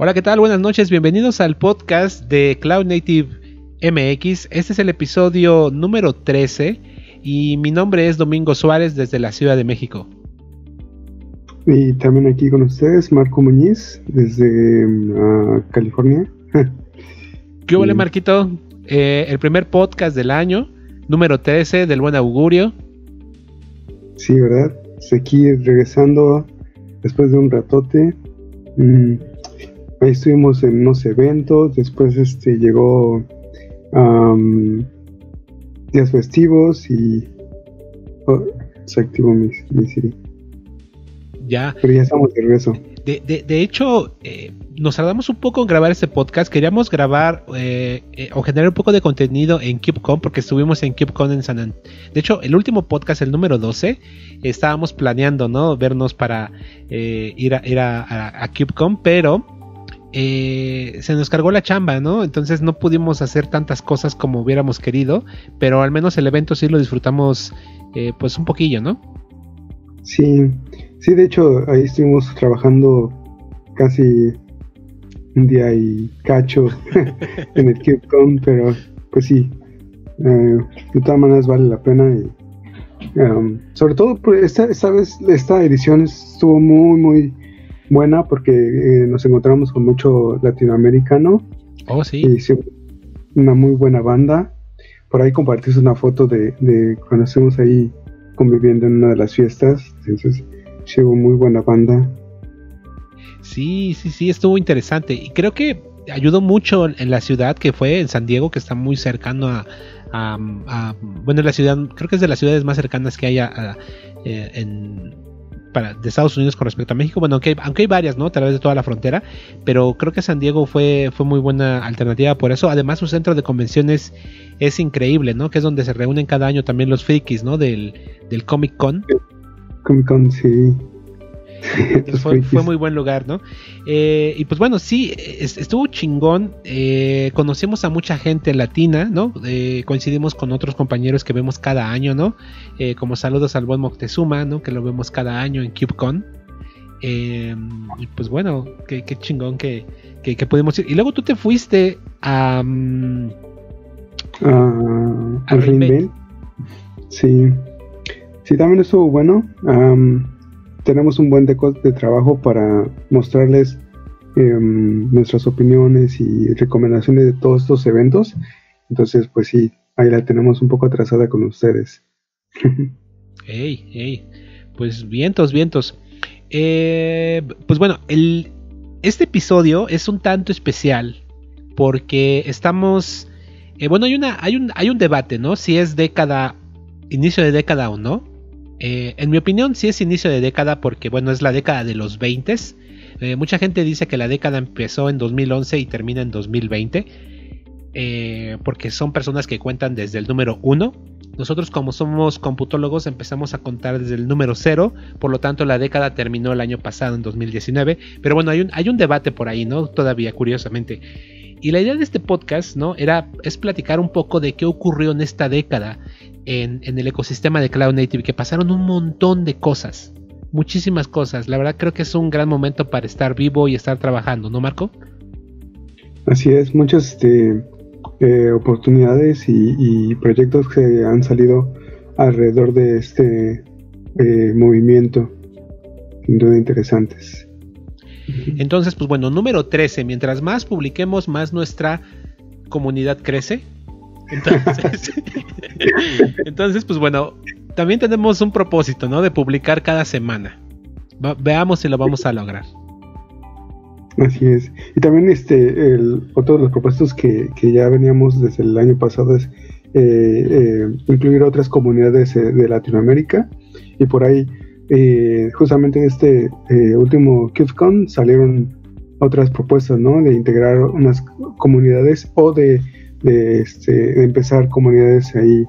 Hola, ¿qué tal? Buenas noches, bienvenidos al podcast de Cloud Native MX. Este es el episodio número 13 y mi nombre es Domingo Suárez desde la Ciudad de México. Y también aquí con ustedes, Marco Muñiz, desde California. ¿Qué hubo, Marquito? El primer podcast del año, número 13 del Buen Augurio. Sí, ¿verdad? Aquí regresando después de un ratote. Ahí estuvimos en unos eventos, después llegó días festivos y se activó mi Siri. Ya. Pero ya estamos de regreso. De hecho, nos tardamos un poco en grabar este podcast. Queríamos grabar o generar un poco de contenido en KubeCon, porque estuvimos en KubeCon en San Antonio. De hecho, el último podcast, el número 12, estábamos planeando, ¿no? Vernos para ir a KubeCon, pero se nos cargó la chamba, ¿no? Entonces no pudimos hacer tantas cosas como hubiéramos querido, pero al menos el evento sí lo disfrutamos pues un poquillo, ¿no? Sí, de hecho ahí estuvimos trabajando casi un día y cacho en el KubeCon, pero pues sí, de todas maneras vale la pena y sobre todo esta vez esta edición estuvo muy buena porque nos encontramos con mucho latinoamericano. Oh, sí. Y sí, una muy buena banda. Por ahí compartiste una foto de cuando estuvimos ahí conviviendo en una de las fiestas. Entonces, sí, hubo muy buena banda. Sí, estuvo interesante. Y creo que ayudó mucho en la ciudad que fue, en San Diego, que está muy cercano a bueno, la ciudad, creo que es de las ciudades más cercanas que hay de Estados Unidos con respecto a México. Bueno, aunque hay varias, ¿no? A través de toda la frontera, pero creo que San Diego fue muy buena alternativa por eso. Además, su centro de convenciones es increíble, ¿no? Que es donde se reúnen cada año también los frikis, ¿no? Del Comic Con. Comic Con, sí. Fue muy buen lugar, ¿no? Y pues bueno, sí, estuvo chingón. Conocimos a mucha gente latina, ¿no? Coincidimos con otros compañeros que vemos cada año, ¿no? Como saludos al buen Moctezuma, ¿no? Que lo vemos cada año en KubeCon. Y pues bueno, qué chingón que pudimos ir. Y luego tú te fuiste a Reinvent. Sí, también estuvo bueno. Tenemos un buen de trabajo para mostrarles nuestras opiniones y recomendaciones de todos estos eventos. Entonces, pues sí, ahí la tenemos un poco atrasada con ustedes. Ey, pues vientos. Pues bueno, este episodio es un tanto especial porque estamos... bueno, hay un debate, ¿no? Si es inicio de década o no. En mi opinión sí es inicio de década porque bueno, es la década de los 20s. Mucha gente dice que la década empezó en 2011 y termina en 2020, porque son personas que cuentan desde el número 1. Nosotros, como somos computólogos, empezamos a contar desde el número 0, por lo tanto la década terminó el año pasado en 2019, pero bueno, hay un debate por ahí, ¿no? Todavía, curiosamente. Y la idea de este podcast, ¿no? es platicar un poco de qué ocurrió en esta década en el ecosistema de Cloud Native, que pasaron un montón de cosas, muchísimas cosas. La verdad creo que es un gran momento para estar vivo y estar trabajando, ¿no, Marco? Así es, muchas oportunidades y proyectos que han salido alrededor de este movimiento, sin duda interesantes. Entonces, pues bueno, número 13, mientras más publiquemos, más nuestra comunidad crece. Entonces, pues bueno, también tenemos un propósito, ¿no? De publicar cada semana. Veamos si lo vamos a lograr. Así es. Y también otro de los propósitos que ya veníamos desde el año pasado es incluir otras comunidades de Latinoamérica. Y por ahí, justamente en este último KubeCon salieron otras propuestas, ¿no? De integrar unas comunidades o de empezar comunidades ahí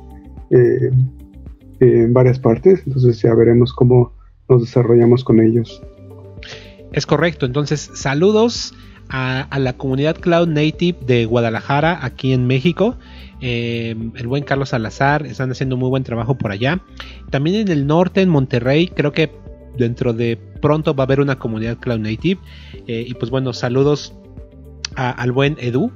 en varias partes. Entonces ya veremos cómo nos desarrollamos con ellos. Es correcto. Entonces, saludos a la comunidad Cloud Native de Guadalajara, aquí en México. El buen Carlos Salazar, están haciendo muy buen trabajo por allá. También en el norte, en Monterrey, creo que dentro de pronto va a haber una comunidad Cloud Native. Y pues bueno, saludos al buen Edu,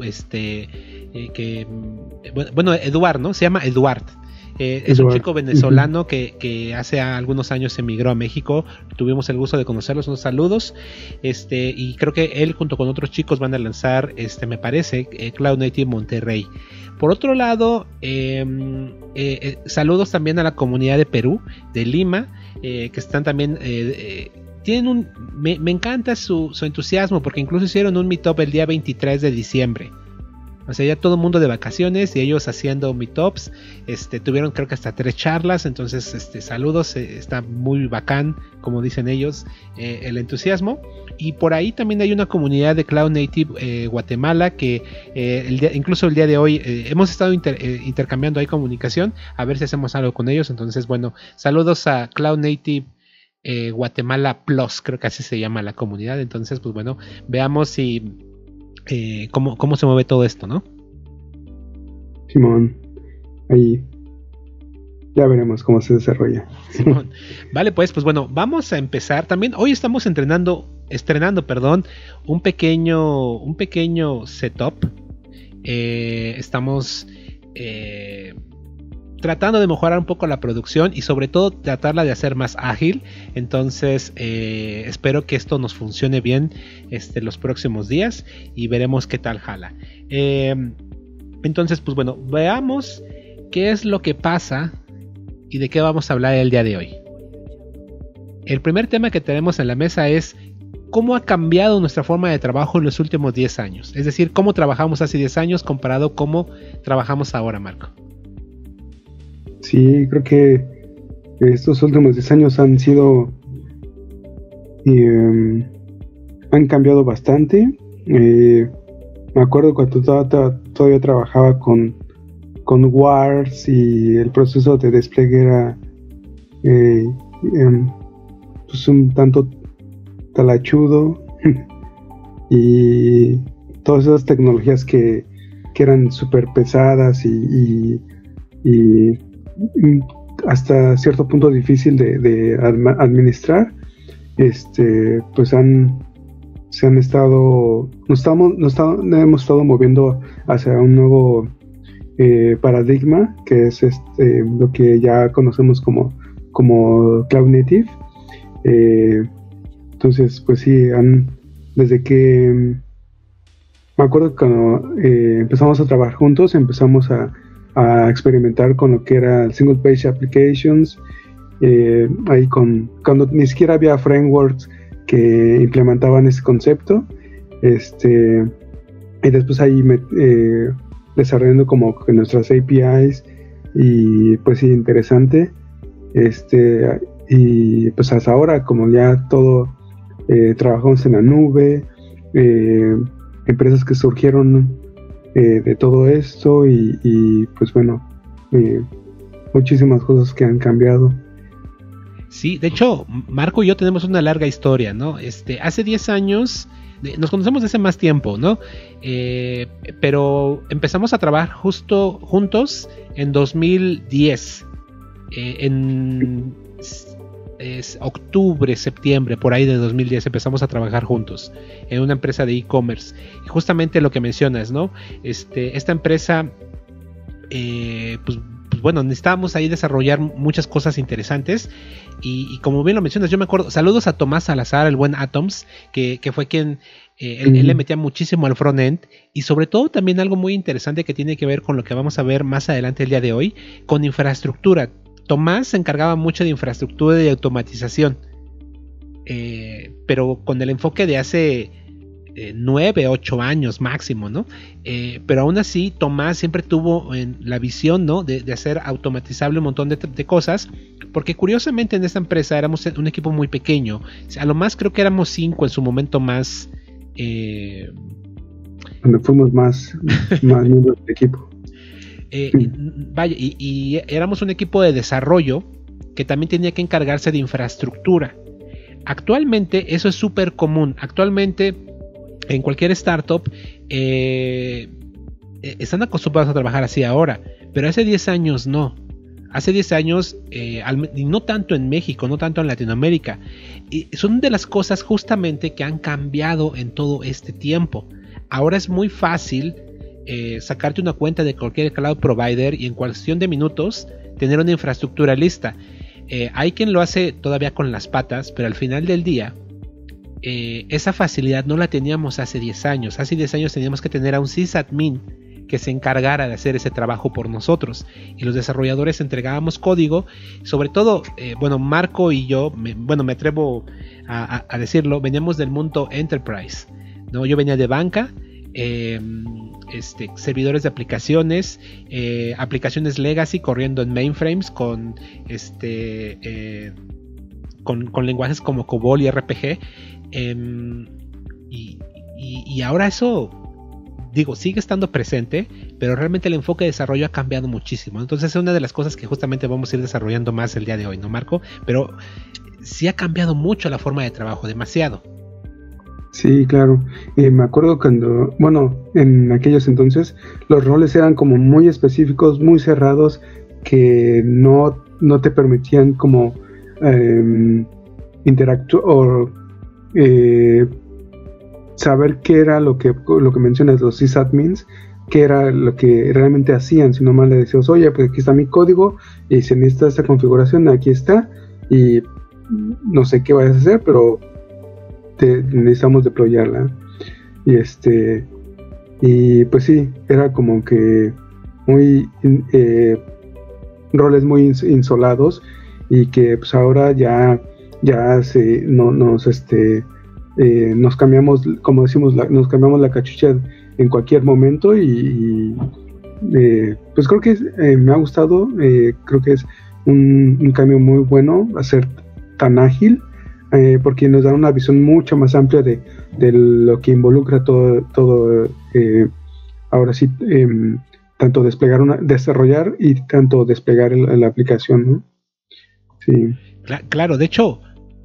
bueno, Eduard, ¿no? Se llama Eduard. Es un chico venezolano que hace algunos años emigró a México. Tuvimos el gusto de conocerlos, unos saludos. Y creo que él junto con otros chicos van a lanzar, me parece, Cloud Native Monterrey. Por otro lado, saludos también a la comunidad de Perú, de Lima, que están también... tienen me encanta su entusiasmo, porque incluso hicieron un meetup el día 23 de diciembre. O sea, ya todo el mundo de vacaciones y ellos haciendo meetups. Tuvieron creo que hasta 3 charlas. Entonces, saludos. Está muy bacán, como dicen ellos, el entusiasmo. Y por ahí también hay una comunidad de Cloud Native Guatemala que incluso el día de hoy hemos estado intercambiando ahí comunicación. A ver si hacemos algo con ellos. Entonces, bueno, saludos a Cloud Native Guatemala Plus, creo que así se llama la comunidad. Entonces, pues bueno, veamos si... cómo se mueve todo esto, ¿no? Simón, ahí ya veremos cómo se desarrolla. Simón. Vale, pues bueno, vamos a empezar. También hoy estamos estrenando, un pequeño setup. Estamos tratando de mejorar un poco la producción y sobre todo tratarla de hacer más ágil. Entonces espero que esto nos funcione bien los próximos días y veremos qué tal jala. Entonces pues bueno, veamos qué es lo que pasa y de qué vamos a hablar el día de hoy. El primer tema que tenemos en la mesa es cómo ha cambiado nuestra forma de trabajo en los últimos 10 años. Es decir, cómo trabajamos hace 10 años comparado a cómo trabajamos ahora, Marco. Sí, creo que estos últimos 10 años han sido... han cambiado bastante. Me acuerdo cuando todavía trabajaba con Wars y el proceso de despliegue era pues un tanto talachudo y todas esas tecnologías que eran súper pesadas y hasta cierto punto difícil de administrar, pues hemos estado moviendo hacia un nuevo paradigma, que es lo que ya conocemos como Cloud Native. Entonces, pues sí, desde que me acuerdo que cuando empezamos a trabajar juntos, empezamos a experimentar con lo que era el Single Page Applications, ahí cuando ni siquiera había frameworks que implementaban ese concepto, y después ahí desarrollando como que nuestras APIs, y pues sí, interesante, y pues hasta ahora, como ya todo trabajamos en la nube, empresas que surgieron de todo esto y pues bueno, muchísimas cosas que han cambiado. Sí, de hecho, Marco y yo tenemos una larga historia, ¿no? Hace 10 años, nos conocemos desde más tiempo, ¿no? Pero empezamos a trabajar justo juntos en 2010, octubre, septiembre, por ahí de 2010 empezamos a trabajar juntos en una empresa de e-commerce. Y justamente lo que mencionas, ¿no? Esta empresa, pues bueno, necesitábamos ahí desarrollar muchas cosas interesantes y como bien lo mencionas, yo me acuerdo, saludos a Tomás Salazar, el buen Atoms, que fue quien, él le metía muchísimo al front-end y sobre todo también algo muy interesante que tiene que ver con lo que vamos a ver más adelante el día de hoy, con infraestructura. Tomás se encargaba mucho de infraestructura y de automatización, pero con el enfoque de hace 9, 8 años máximo, ¿no? Pero aún así Tomás siempre tuvo la visión, ¿no? de hacer automatizable un montón de cosas, porque curiosamente en esta empresa éramos un equipo muy pequeño. A lo más creo que éramos 5 en su momento más... Cuando fuimos más miembros del equipo. Vaya, y éramos un equipo de desarrollo que también tenía que encargarse de infraestructura. Actualmente eso es súper común. Actualmente en cualquier startup están acostumbrados a trabajar así ahora, pero hace 10 años no. Hace 10 años, y no tanto en México, no tanto en Latinoamérica, son de las cosas justamente que han cambiado en todo este tiempo. ahora es muy fácil sacarte una cuenta de cualquier cloud provider y en cuestión de minutos tener una infraestructura lista. Hay quien lo hace todavía con las patas, pero al final del día esa facilidad no la teníamos hace 10 años. Hace 10 años teníamos que tener a un sysadmin que se encargara de hacer ese trabajo por nosotros, y los desarrolladores entregábamos código. Sobre todo, Marco y yo, me atrevo a decirlo, veníamos del mundo enterprise, ¿no? Yo venía de banca, servidores de aplicaciones, aplicaciones legacy corriendo en mainframes con lenguajes como COBOL y RPG, y ahora eso, digo, sigue estando presente, pero realmente el enfoque de desarrollo ha cambiado muchísimo. Entonces es una de las cosas que justamente vamos a ir desarrollando más el día de hoy, ¿no, Marco? Pero sí ha cambiado mucho la forma de trabajo, demasiado. Sí, claro. Me acuerdo cuando, en aquellos entonces los roles eran como muy específicos, muy cerrados, que no te permitían como interactuar o saber qué era lo que mencionas, los sysadmins, qué era lo que realmente hacían, si nomás le decías, oye, pues aquí está mi código, y si necesitas esta configuración, aquí está, y no sé qué vayas a hacer, pero necesitamos deployarla. Y pues sí, era como que muy roles muy insolados, y que pues ahora ya nos cambiamos, como decimos, nos cambiamos la cachucha en cualquier momento, y pues creo que me ha gustado. Creo que es un cambio muy bueno a ser tan ágil, porque nos da una visión mucho más amplia de lo que involucra todo ahora sí, tanto desarrollar y tanto desplegar la aplicación, ¿no? Sí. Claro, de hecho,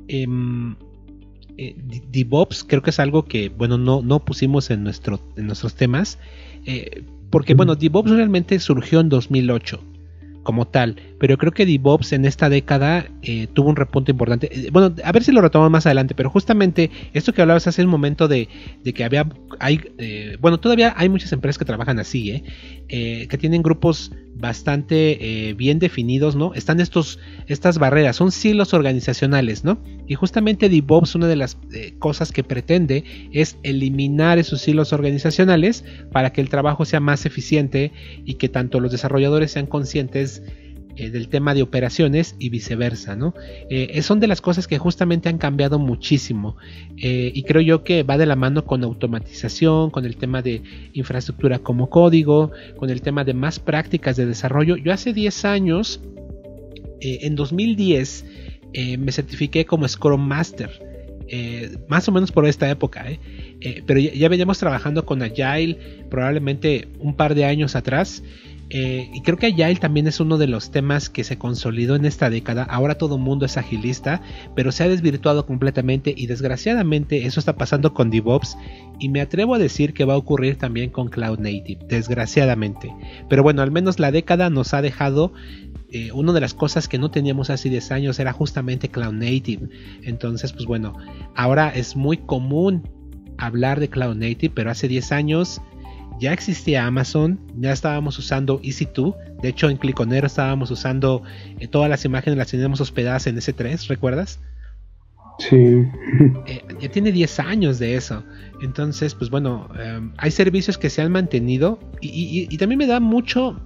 DevOps creo que es algo que, no pusimos en nuestros temas, porque DevOps realmente surgió en 2008 como tal, pero creo que DevOps en esta década tuvo un repunte importante. A ver si lo retomamos más adelante, pero justamente esto que hablabas hace un momento de que todavía hay muchas empresas que trabajan así, que tienen grupos bastante bien definidos, ¿no? Están estas barreras, son silos organizacionales, ¿no? Y justamente DevOps, una de las cosas que pretende es eliminar esos silos organizacionales para que el trabajo sea más eficiente y que tanto los desarrolladores sean conscientes del tema de operaciones y viceversa, ¿no? Son de las cosas que justamente han cambiado muchísimo, y creo yo que va de la mano con automatización, con el tema de infraestructura como código, con el tema de más prácticas de desarrollo. Yo hace 10 años, en 2010, me certifiqué como Scrum Master, más o menos por esta época, pero ya veníamos trabajando con Agile probablemente un par de años atrás. Y creo que Agile también es uno de los temas que se consolidó en esta década. Ahora todo el mundo es agilista, pero se ha desvirtuado completamente, y desgraciadamente eso está pasando con DevOps, y me atrevo a decir que va a ocurrir también con Cloud Native, desgraciadamente. Pero al menos la década nos ha dejado una de las cosas que no teníamos hace 10 años era justamente Cloud Native. Entonces ahora es muy común hablar de Cloud Native, pero hace 10 años ya existía Amazon, ya estábamos usando EC2. De hecho, en Cliconero estábamos usando todas las imágenes, las teníamos hospedadas en S3, ¿recuerdas? Sí. Ya tiene 10 años de eso. Entonces, hay servicios que se han mantenido, y también me da mucho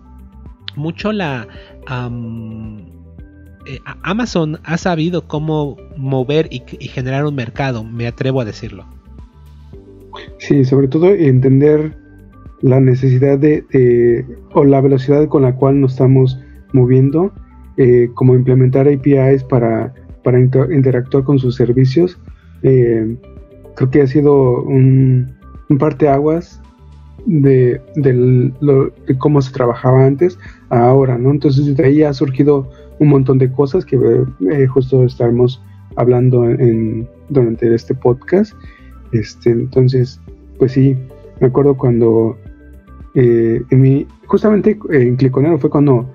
Amazon ha sabido cómo mover y generar un mercado, me atrevo a decirlo. Sí, sobre todo entender la necesidad o la velocidad con la cual nos estamos moviendo, como implementar APIs para interactuar con sus servicios. Creo que ha sido un parteaguas de cómo se trabajaba antes a ahora, ¿no? Entonces de ahí ha surgido un montón de cosas que justo estaremos hablando durante este podcast. Entonces, pues sí, me acuerdo cuando justamente en Cliconero fue cuando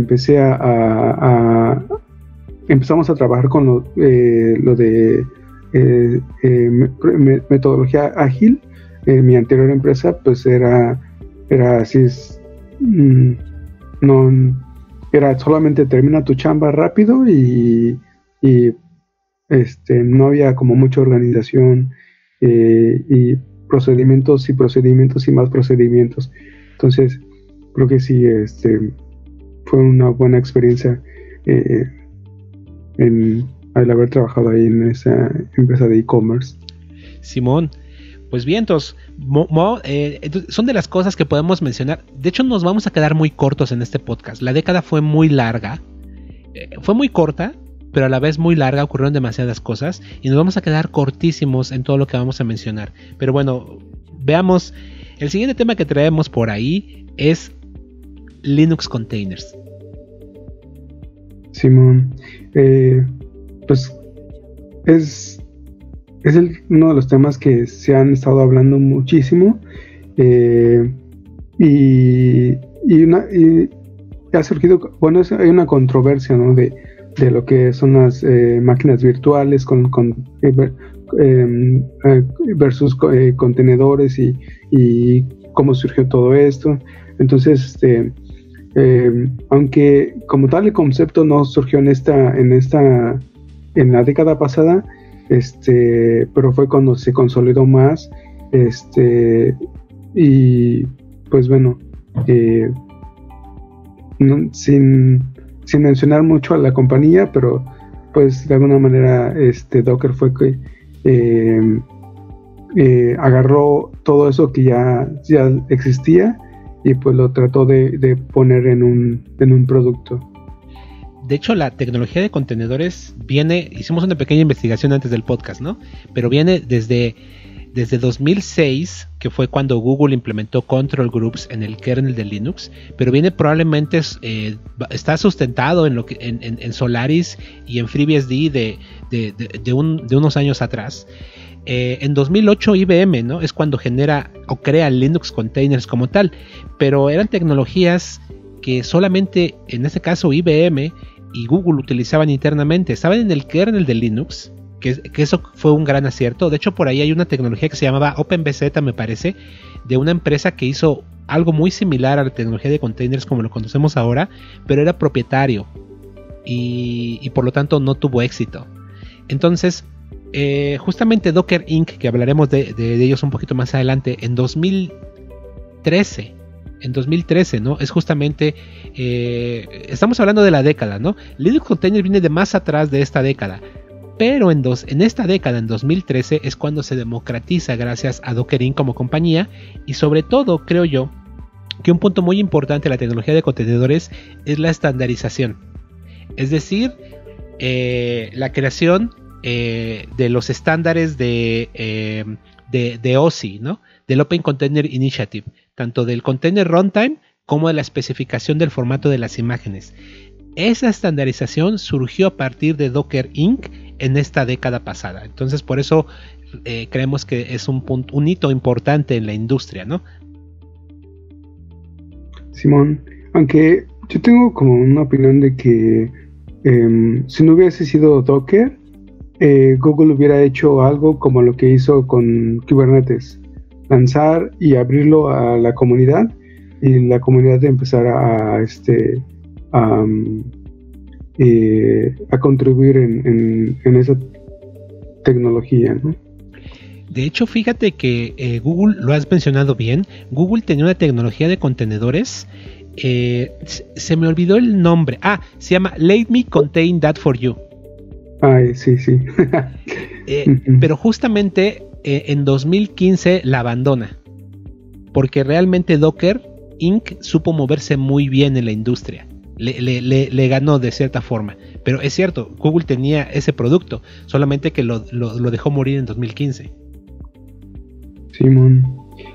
empezamos a trabajar con lo de metodología ágil, en mi anterior empresa, pues era así, no, era solamente termina tu chamba rápido y no había como mucha organización, y procedimientos y más procedimientos. Entonces creo que sí, fue una buena experiencia al haber trabajado ahí en esa empresa de e-commerce. Simón, pues bien, entonces, son de las cosas que podemos mencionar. De hecho, nos vamos a quedar muy cortos en este podcast. La década fue muy larga, fue muy corta, pero a la vez muy larga, ocurrieron demasiadas cosas y nos vamos a quedar cortísimos en todo lo que vamos a mencionar. Pero bueno, veamos, el siguiente tema que traemos por ahí es Linux Containers. Simón, pues es uno de los temas que se han estado hablando muchísimo, y ha surgido, bueno, hay una controversia, ¿no? de lo que son las máquinas virtuales versus contenedores y cómo surgió todo esto. Entonces, aunque como tal el concepto no surgió en la década pasada, pero fue cuando se consolidó más, y pues bueno, sin mencionar mucho a la compañía, pero pues de alguna manera Docker fue que agarró todo eso que ya existía y pues lo trató de poner en un producto. De hecho, la tecnología de contenedores hicimos una pequeña investigación antes del podcast, ¿no? Pero viene desde 2006, que fue cuando Google implementó Control Groups en el kernel de Linux, pero viene probablemente, está sustentado en Solaris y en FreeBSD de unos años atrás. En 2008 IBM, ¿no? Es cuando genera o crea Linux Containers como tal, pero eran tecnologías que solamente, en este caso IBM y Google utilizaban internamente, estaban en el kernel de Linux, que eso fue un gran acierto. De hecho, por ahí hay una tecnología que se llamaba OpenBZ, me parece, de una empresa que hizo algo muy similar a la tecnología de containers como lo conocemos ahora, pero era propietario y por lo tanto no tuvo éxito. Entonces, justamente Docker Inc., que hablaremos de ellos un poquito más adelante, en 2013, ¿no? Es justamente, estamos hablando de la década, ¿no? Linux Container viene de más atrás de esta década, pero en esta década, en 2013, es cuando se democratiza gracias a Docker Inc. como compañía, y sobre todo, creo yo, que un punto muy importante de la tecnología de contenedores es la estandarización. Es decir, la creación de los estándares de OSI, ¿no? Del Open Container Initiative, tanto del Container Runtime como de la especificación del formato de las imágenes. Esa estandarización surgió a partir de Docker Inc. en esta década pasada. Entonces, por eso creemos que es un hito importante en la industria, ¿no? Simón, aunque yo tengo como una opinión de que si no hubiese sido Docker, Google hubiera hecho algo como lo que hizo con Kubernetes, lanzar y abrirlo a la comunidad, y la comunidad empezar a contribuir en esa tecnología, ¿no? De hecho, fíjate que Google, lo has mencionado bien, Google tenía una tecnología de contenedores, se me olvidó el nombre, se llama Let Me Contain That For You. Sí. Pero justamente en 2015 la abandona, porque realmente Docker Inc. supo moverse muy bien en la industria, le ganó de cierta forma. Pero es cierto, Google tenía ese producto, solamente que lo dejó morir en 2015. Simón,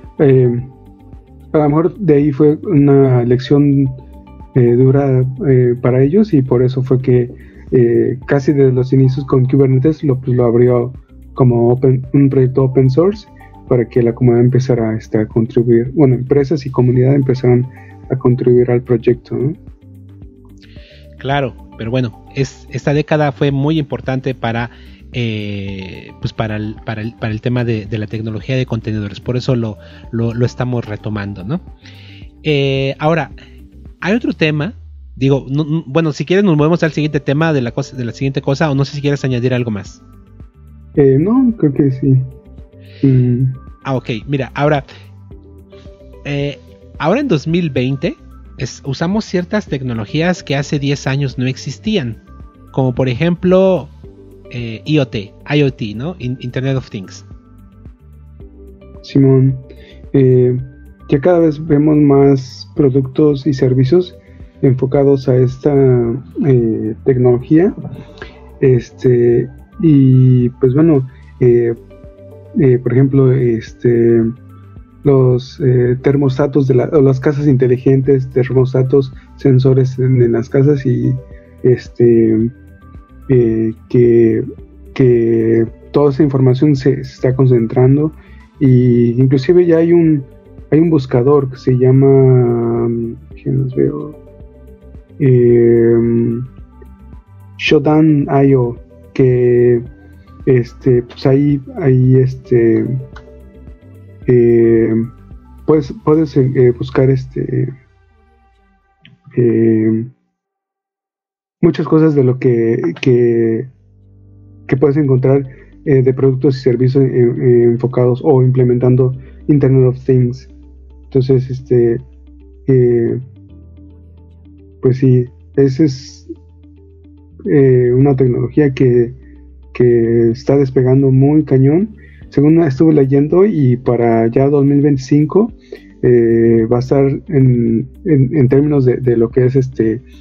a lo mejor de ahí fue una lección dura para ellos, y por eso fue que casi desde los inicios con Kubernetes lo abrió como un proyecto open source, para que la comunidad empezara a contribuir, bueno, empresas y comunidad empezaron a contribuir al proyecto, ¿no? Claro, pero bueno, esta década fue muy importante para pues para el tema de la tecnología de contenedores. Por eso lo estamos retomando, ¿no? Ahora, hay otro tema. Digo, bueno, si quieres nos movemos al siguiente tema de la siguiente cosa, o no sé si quieres añadir algo más. No, creo que sí. Ok, mira, ahora en 2020 usamos ciertas tecnologías que hace 10 años no existían, como por ejemplo IoT, ¿no? Internet of Things. Simón, ya cada vez vemos más productos y servicios enfocados a esta tecnología, y pues bueno, por ejemplo, los termostatos o las casas inteligentes, termostatos, sensores en las casas, y que toda esa información se está concentrando, y inclusive ya hay un buscador que se llama, ¿qué nos veo? Shodan.io, que pues ahí puedes buscar muchas cosas de lo que puedes encontrar de productos y servicios enfocados o implementando Internet of Things. Entonces, pues sí, esa es una tecnología que está despegando muy cañón, según estuve leyendo, y para ya 2025 va a estar en términos de lo que es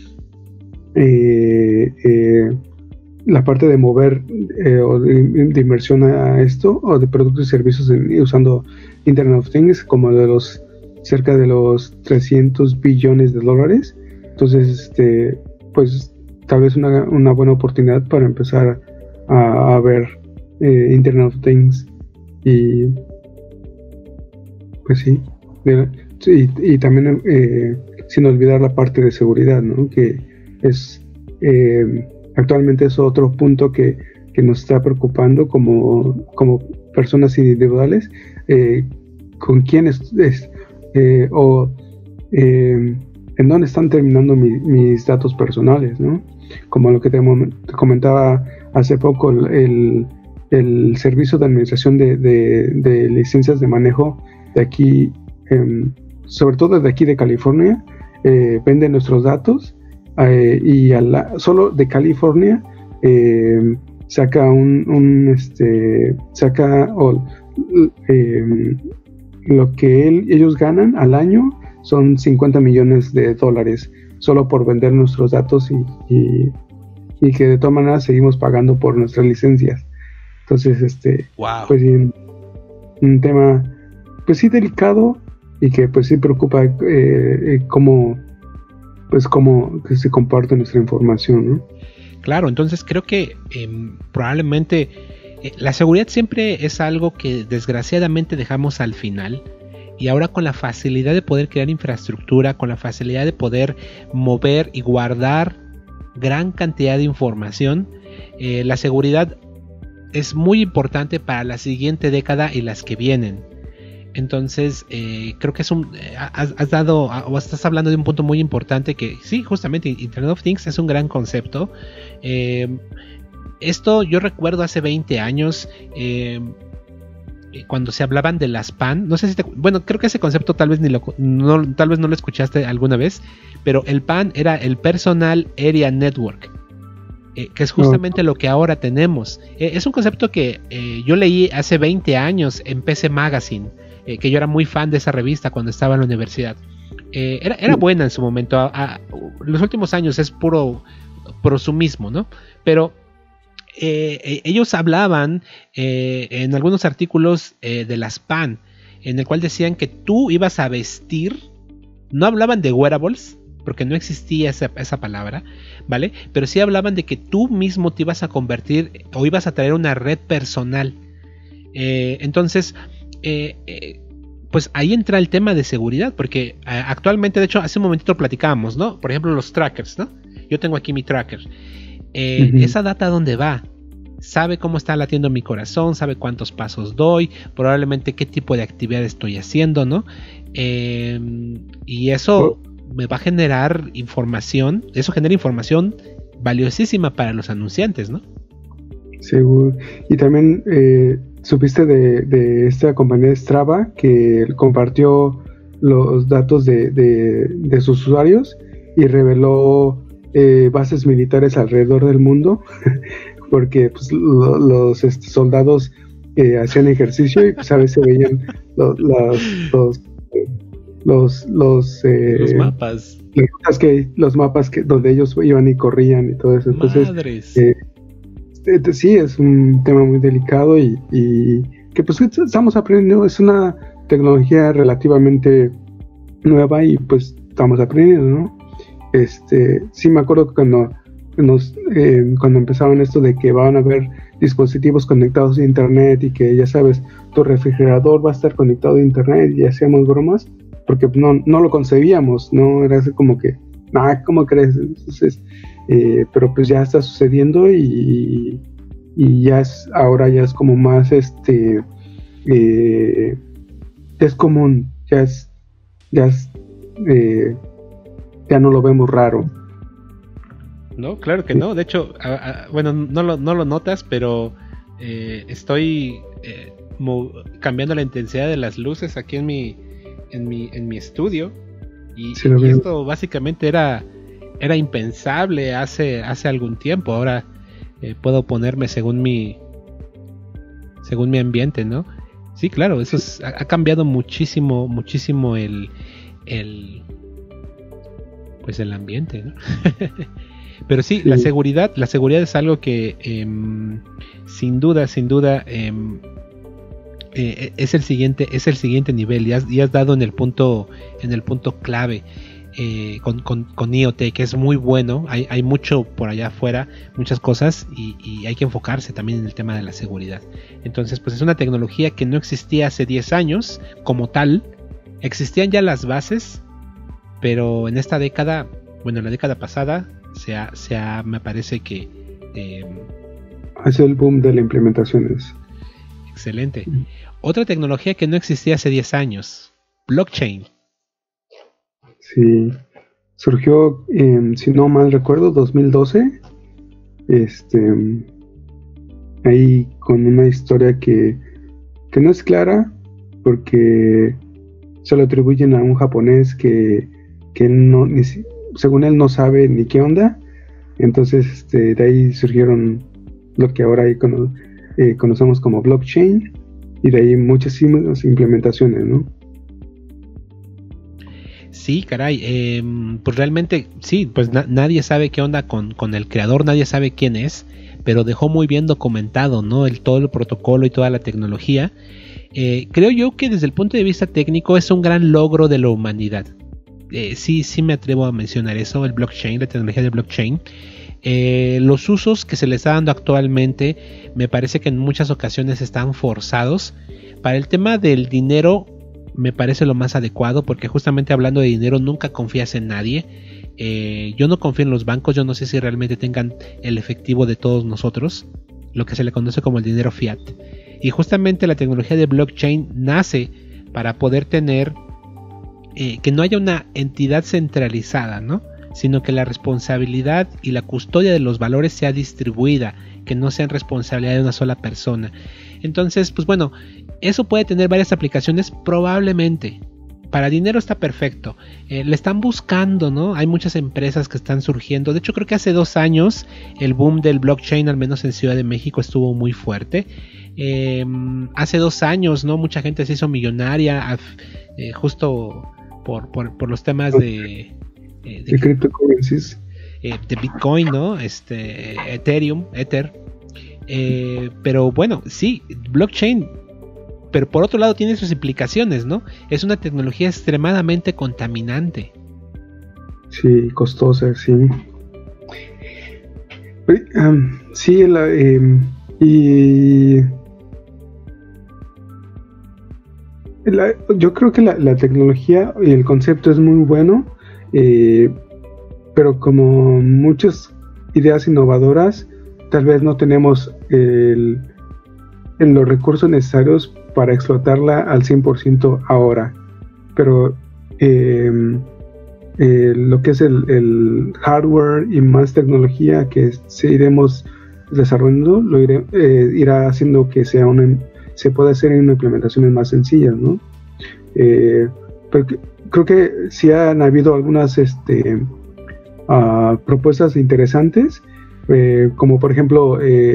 la parte de mover o de inversión a esto, o de productos y servicios usando Internet of Things, como de cerca de los 300 billones de dólares. Entonces, pues tal vez una buena oportunidad para empezar a ver Internet of Things. Y pues sí, y también sin olvidar la parte de seguridad, ¿no? Que es actualmente es otro punto que nos está preocupando como personas individuales, con quiénes en dónde están terminando mis datos personales, ¿no? Como lo que te comentaba hace poco, el servicio de administración de licencias de manejo de aquí, sobre todo desde aquí de California, vende nuestros datos, y solo de California saca lo que ellos ganan al año son $50 millones solo por vender nuestros datos, y que de todas maneras seguimos pagando por nuestras licencias. Entonces, wow. Pues sí, un tema pues sí delicado, y que pues sí preocupa cómo que se comparte nuestra información, ¿no? Claro, entonces creo que probablemente la seguridad siempre es algo que desgraciadamente dejamos al final, y ahora con la facilidad de poder crear infraestructura, con la facilidad de poder mover y guardar gran cantidad de información, la seguridad es muy importante para la siguiente década y las que vienen. Entonces creo que estás hablando de un punto muy importante, que sí, justamente Internet of Things es un gran concepto. Esto yo recuerdo hace 20 años, cuando se hablaban de las PAN. No sé si bueno, creo que ese concepto tal vez tal vez no lo escuchaste alguna vez, pero el PAN era el Personal Area Network, que es justamente lo que ahora tenemos. Es un concepto que yo leí hace 20 años en PC Magazine, que yo era muy fan de esa revista cuando estaba en la universidad. Era buena en su momento. Los últimos años es puro prosumismo, ¿no? Pero ellos hablaban en algunos artículos de las PAN, en el cual decían que tú ibas a vestir. No hablaban de wearables, porque no existía esa palabra, ¿vale? Pero sí hablaban de que tú mismo te ibas a convertir, o ibas a traer una red personal. Entonces, pues ahí entra el tema de seguridad, porque actualmente, de hecho, hace un momentito platicábamos, ¿no? Por ejemplo, los trackers, ¿no? Yo tengo aquí mi tracker. Esa data, ¿dónde va? sabe cómo está latiendo mi corazón, sabe cuántos pasos doy, probablemente qué tipo de actividad estoy haciendo, ¿no? Y eso me va a generar información, eso genera información valiosísima para los anunciantes, ¿no? Seguro. Y también supiste de esta compañía Strava que compartió los datos de sus usuarios y reveló bases militares alrededor del mundo porque pues, los soldados hacían ejercicio y pues a veces veían los mapas. Los mapas donde ellos iban y corrían y todo eso. Entonces, sí, es un tema muy delicado y que pues estamos aprendiendo. Es una tecnología relativamente nueva y pues estamos aprendiendo, ¿no? Sí me acuerdo que cuando empezaban esto de que van a haber dispositivos conectados a internet y que ya sabes, tu refrigerador va a estar conectado a internet y hacíamos bromas porque no lo concebíamos, no era así como que, ¿cómo crees? Entonces, pero pues ya está sucediendo y ahora ya es como más es común, ya no lo vemos raro. No, claro que no. De hecho, bueno, no lo notas, pero estoy cambiando la intensidad de las luces aquí en mi estudio. Y esto básicamente era impensable hace algún tiempo. Ahora puedo ponerme según mi ambiente, ¿no? Sí, claro, eso ha cambiado muchísimo el ambiente, ¿no? Pero sí, la seguridad es algo que sin duda es el siguiente nivel. Ya has dado en el punto clave con IoT, que es muy bueno. Hay mucho por allá afuera, muchas cosas, y hay que enfocarse también en el tema de la seguridad. Entonces, pues es una tecnología que no existía hace 10 años como tal. Existían ya las bases, pero en esta década, bueno, en la década pasada me parece que hace el boom de las implementaciones. Excelente. Otra tecnología que no existía hace 10 años, blockchain. Sí, surgió, si no mal recuerdo, 2012, ahí con una historia que no es clara, porque se lo atribuyen a un japonés que no, según él no sabe ni qué onda. Entonces de ahí surgieron lo que ahora conocemos como blockchain, y de ahí muchas implementaciones, ¿no? Sí, caray, pues realmente sí, pues nadie sabe qué onda con el creador, nadie sabe quién es, pero dejó muy bien documentado, ¿no? Todo el protocolo y toda la tecnología. Creo yo que desde el punto de vista técnico es un gran logro de la humanidad. Sí me atrevo a mencionar eso, el blockchain, la tecnología de blockchain. Los usos que se le está dando actualmente me parece que en muchas ocasiones están forzados. Para el tema del dinero me parece lo más adecuado, porque justamente hablando de dinero nunca confías en nadie. Yo no confío en los bancos, yo no sé si realmente tengan el efectivo de todos nosotros, lo que se le conoce como el dinero fiat. Y justamente la tecnología de blockchain nace para poder tener que no haya una entidad centralizada, ¿no? Sino que la responsabilidad y la custodia de los valores sea distribuida, que no sean responsabilidad de una sola persona. Entonces, pues bueno, eso puede tener varias aplicaciones probablemente. Para dinero está perfecto. Le están buscando, ¿no? Hay muchas empresas que están surgiendo. De hecho, creo que hace 2 años el boom del blockchain, al menos en Ciudad de México, estuvo muy fuerte. Hace 2 años, ¿no? Mucha gente se hizo millonaria justo por los temas de cryptocurrencies, de Bitcoin, ¿no? Ethereum, Ether. Pero bueno, sí, blockchain, pero por otro lado tiene sus implicaciones, ¿no? Es una tecnología extremadamente contaminante. Sí, costosa, sí. Sí, yo creo que la tecnología y el concepto es muy bueno, pero como muchas ideas innovadoras, tal vez no tenemos los recursos necesarios para explotarla al 100% ahora, pero lo que es el hardware y más tecnología que iremos desarrollando irá haciendo que se pueda hacer en implementaciones más sencillas, ¿no? Pero creo que sí han habido algunas propuestas interesantes, como por ejemplo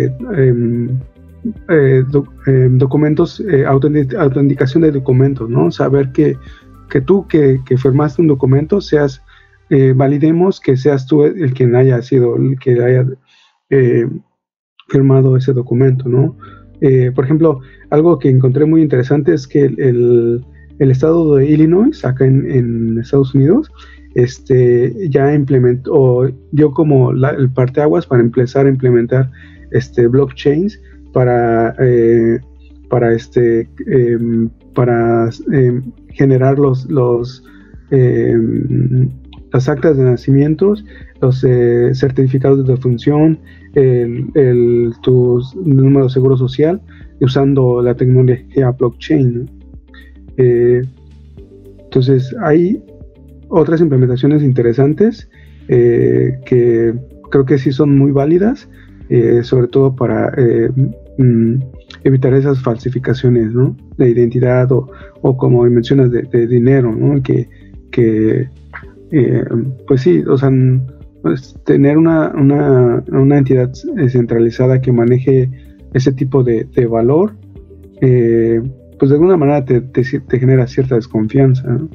documentos, autenticación de documentos, ¿no? Saber que tú que firmaste un documento validemos que seas tú el quien haya sido el que haya firmado ese documento, ¿no? Por ejemplo, algo que encontré muy interesante es que el estado de Illinois, acá en Estados Unidos, ya dio como el parteaguas para empezar a implementar blockchains para generar las actas de nacimientos, los certificados de defunción, tu número de seguro social, usando la tecnología blockchain, ¿no? Entonces hay otras implementaciones interesantes que creo que sí son muy válidas, sobre todo para evitar esas falsificaciones, ¿no? De identidad o como mencionas de dinero, ¿no? Pues sí, o sea, pues tener una entidad centralizada que maneje ese tipo de valor, pues de alguna manera te genera cierta desconfianza, ¿no?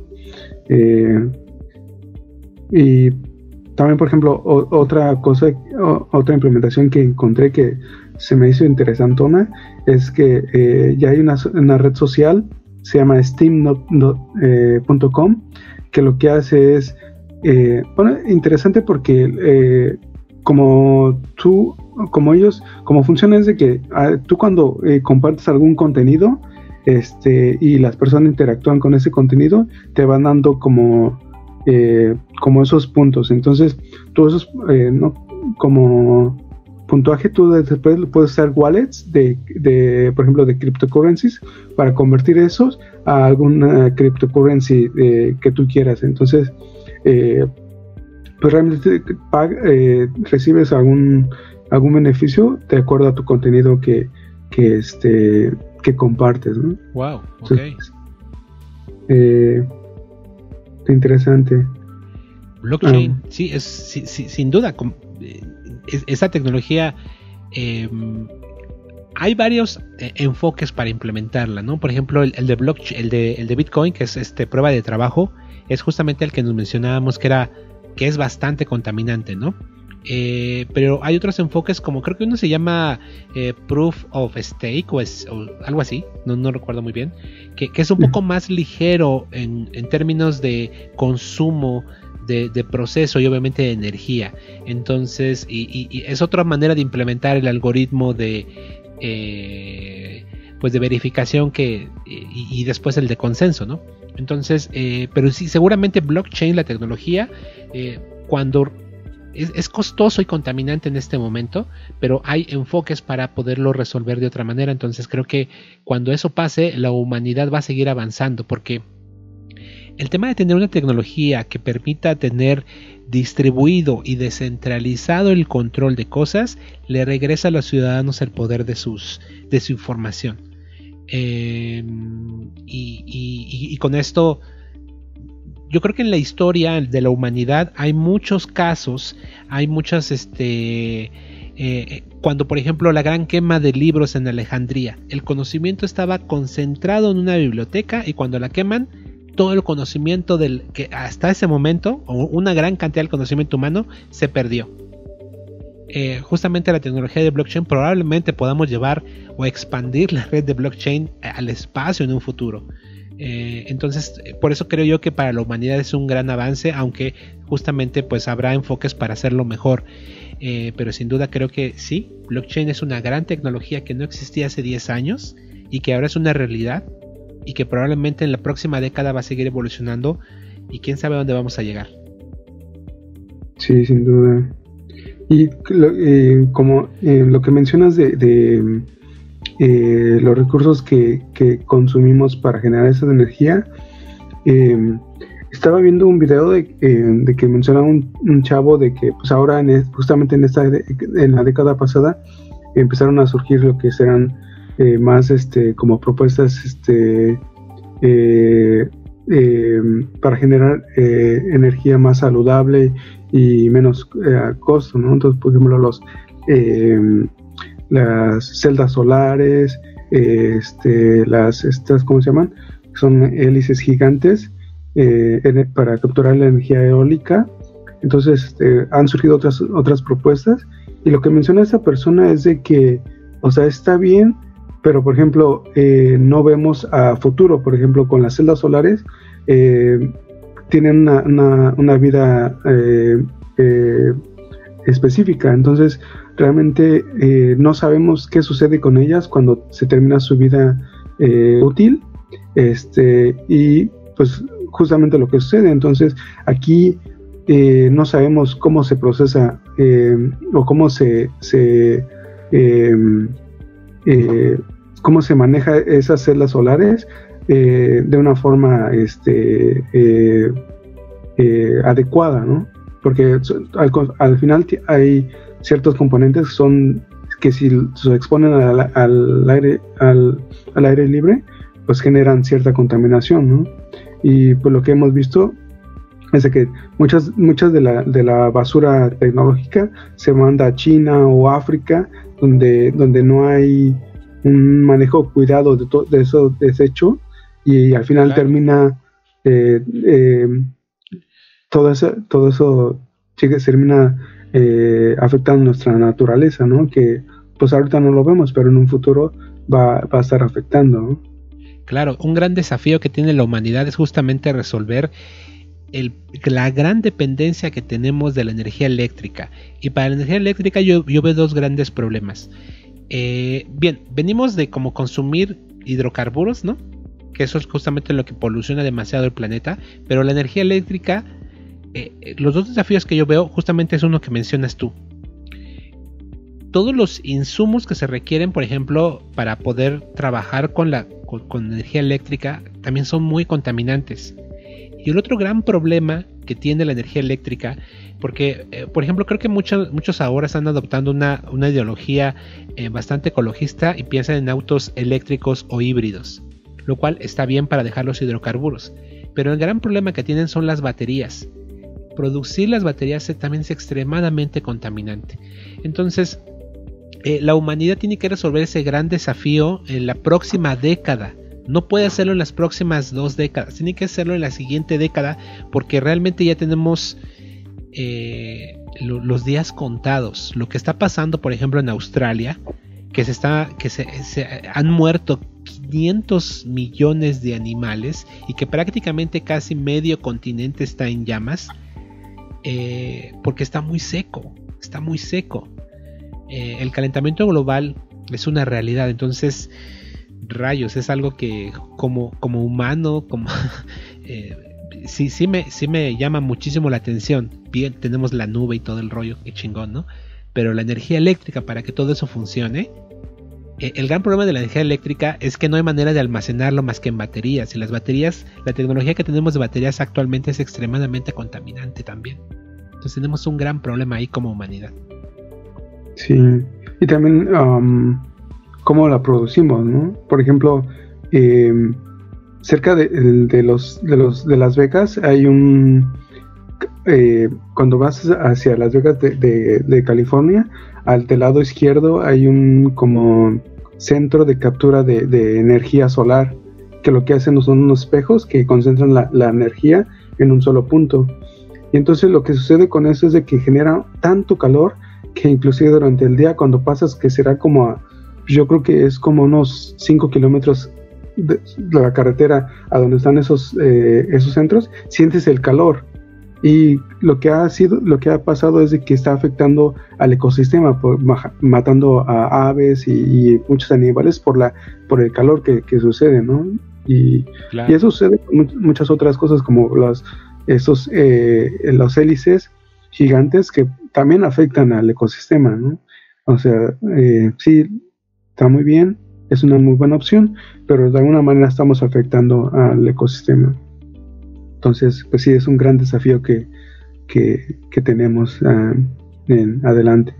Y también, por ejemplo, otra implementación que encontré que se me hizo interesantona es que ya hay una red social, se llama steam.com, que lo que hace es interesante porque como funciona es de que tú cuando compartes algún contenido y las personas interactúan con ese contenido, te van dando como esos puntos. Entonces tú esos como puntuaje, tú después puedes usar wallets por ejemplo de cryptocurrencies para convertir esos a alguna cryptocurrency que tú quieras. Entonces pues realmente recibes algún beneficio de acuerdo a tu contenido que compartes, ¿no? Wow, okay. Interesante. Blockchain, sí, sin duda. Esa tecnología, hay varios enfoques para implementarla, ¿no? Por ejemplo, el de blockchain, el de Bitcoin, que es prueba de trabajo, es justamente el que nos mencionábamos que es bastante contaminante, ¿no? Pero hay otros enfoques, como creo que uno se llama Proof of Stake o algo así, no recuerdo muy bien, que es un poco más ligero en términos de consumo de proceso y obviamente de energía. Entonces, y es otra manera de implementar el algoritmo de verificación y después el de consenso, ¿no? Entonces, pero sí, seguramente blockchain, la tecnología, cuando es costoso y contaminante en este momento, pero hay enfoques para poderlo resolver de otra manera. Entonces creo que cuando eso pase, la humanidad va a seguir avanzando, porque el tema de tener una tecnología que permita tener distribuido y descentralizado el control de cosas, le regresa a los ciudadanos el poder de su información. Y con esto, yo creo que en la historia de la humanidad hay muchos casos, hay muchas, cuando por ejemplo la gran quema de libros en Alejandría, el conocimiento estaba concentrado en una biblioteca, y cuando la queman, todo el conocimiento que hasta ese momento, o una gran cantidad del conocimiento humano, se perdió. Justamente la tecnología de blockchain probablemente podamos llevar o expandir la red de blockchain al espacio en un futuro. Entonces, por eso creo yo que para la humanidad es un gran avance, aunque justamente pues habrá enfoques para hacerlo mejor. Pero sin duda creo que sí, blockchain es una gran tecnología que no existía hace 10 años y que ahora es una realidad, y que probablemente en la próxima década va a seguir evolucionando, y quién sabe a dónde vamos a llegar. Sí, sin duda. Y como lo que mencionas de los recursos que consumimos para generar esa energía, estaba viendo un video de que mencionaba un chavo de que pues ahora justamente en la década pasada empezaron a surgir lo que serán más como propuestas para generar energía más saludable y menos costo, ¿no? Entonces, por ejemplo, las celdas solares, estas, ¿cómo se llaman? Son hélices gigantes para capturar la energía eólica. Entonces, han surgido otras propuestas, y lo que menciona esta persona es de que, o sea, está bien, pero por ejemplo, no vemos a futuro. Por ejemplo, con las celdas solares tienen una vida específica, entonces realmente no sabemos qué sucede con ellas cuando se termina su vida útil, y pues justamente lo que sucede. Entonces aquí no sabemos cómo se procesa o cómo cómo se maneja esas celdas solares de una forma adecuada, ¿no? Porque al final hay ciertos componentes que si se exponen al aire libre, pues generan cierta contaminación, ¿no? Y pues lo que hemos visto es de que muchas de la basura tecnológica se manda a China o África, donde no hay un manejo cuidado de eso desecho, y al final termina todo eso termina afectando nuestra naturaleza, ¿no? Que pues ahorita no lo vemos, pero en un futuro va a estar afectando, ¿no? Claro, un gran desafío que tiene la humanidad es justamente resolver la gran dependencia que tenemos de la energía eléctrica. Y para la energía eléctrica yo veo dos grandes problemas. Bien, venimos de como consumir hidrocarburos, ¿no? Que eso es justamente lo que poluciona demasiado el planeta. Pero la energía eléctrica, los dos desafíos que yo veo justamente es uno que mencionas tú. Todos los insumos que se requieren, por ejemplo, para poder trabajar con energía eléctrica, también son muy contaminantes. Y el otro gran problema que tiene la energía eléctrica, porque, por ejemplo, creo que muchos ahora están adoptando una ideología bastante ecologista y piensan en autos eléctricos o híbridos, lo cual está bien para dejar los hidrocarburos. Pero el gran problema que tienen son las baterías. Producir las baterías también es extremadamente contaminante. Entonces, la humanidad tiene que resolver ese gran desafío en la próxima década. No puede hacerlo en las próximas 2 décadas, tiene que hacerlo en la siguiente década, porque realmente ya tenemos los días contados. Lo que está pasando, por ejemplo, en Australia, que se han muerto 500 millones de animales y que prácticamente casi medio continente está en llamas, porque está muy seco. El calentamiento global es una realidad. Entonces, rayos, es algo que como humano, sí me llama muchísimo la atención. Bien, tenemos la nube y todo el rollo, qué chingón, ¿no? Pero la energía eléctrica, para que todo eso funcione, el gran problema de la energía eléctrica es que no hay manera de almacenarlo más que en baterías. Y las baterías, la tecnología que tenemos de baterías actualmente es extremadamente contaminante también. Entonces tenemos un gran problema ahí como humanidad. Sí, y también cómo la producimos, ¿no? Por ejemplo, cerca de Las Vegas hay cuando vas hacia Las Vegas de California, al lado izquierdo hay un como centro de captura de energía solar, que lo que hacen son unos espejos que concentran la energía en un solo punto. Y entonces lo que sucede con eso es de que genera tanto calor que inclusive durante el día, cuando pasas, que será yo creo que es como unos 5 kilómetros de la carretera a donde están esos centros, sientes el calor. Y lo que ha pasado es de que está afectando al ecosistema, matando a aves y muchos animales por el calor que sucede, ¿no? Y eso sucede con muchas otras cosas, como los hélices gigantes que también afectan al ecosistema, ¿no? O sea, sí, está muy bien, es una muy buena opción, pero de alguna manera estamos afectando al ecosistema. Entonces, pues sí, es un gran desafío que tenemos en adelante.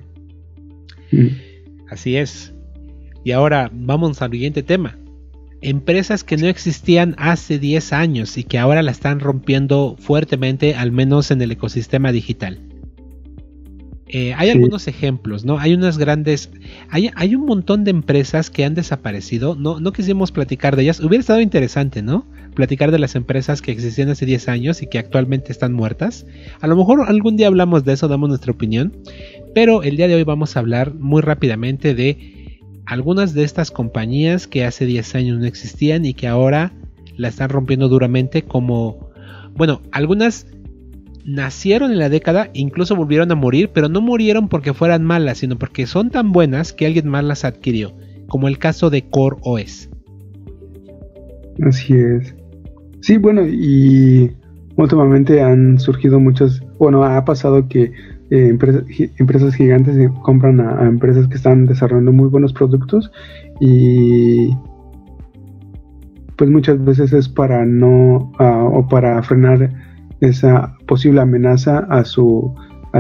Así es. Y ahora vamos al siguiente tema. Empresas que no existían hace 10 años y que ahora la están rompiendo fuertemente, al menos en el ecosistema digital. Hay algunos ejemplos, ¿no? Hay unas grandes... Hay un montón de empresas que han desaparecido. No quisimos platicar de ellas. Hubiera estado interesante, ¿no? Platicar de las empresas que existían hace 10 años y que actualmente están muertas. A lo mejor algún día hablamos de eso, damos nuestra opinión. Pero el día de hoy vamos a hablar muy rápidamente de algunas de estas compañías que hace 10 años no existían y que ahora la están rompiendo duramente, como... Bueno, algunas nacieron en la década, incluso volvieron a morir, pero no murieron porque fueran malas, sino porque son tan buenas que alguien más las adquirió, como el caso de CoreOS. Así es. Sí, bueno, y últimamente han surgido muchas, bueno, ha pasado que empresas gigantes compran a empresas que están desarrollando muy buenos productos, y pues muchas veces es para no o para frenar esa posible amenaza a sus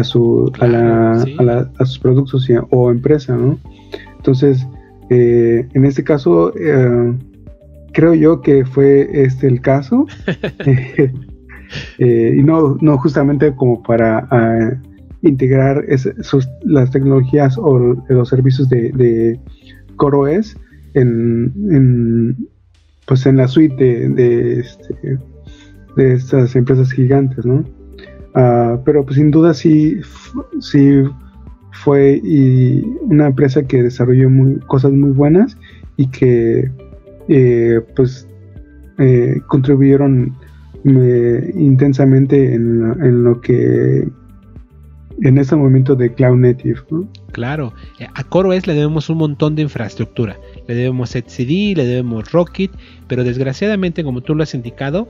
productos o empresa, ¿no? Entonces, en este caso, creo yo que fue el caso, y no justamente como para integrar las tecnologías o los servicios de CoreOS en la suite de estas empresas gigantes, ¿no? Pero pues sin duda sí fue una empresa que desarrolló cosas muy buenas y que contribuyeron intensamente en lo que en este momento de Cloud Native, ¿no? Claro, a CoreOS le debemos un montón de infraestructura, le debemos etcd, le debemos Rocket, pero desgraciadamente, como tú lo has indicado,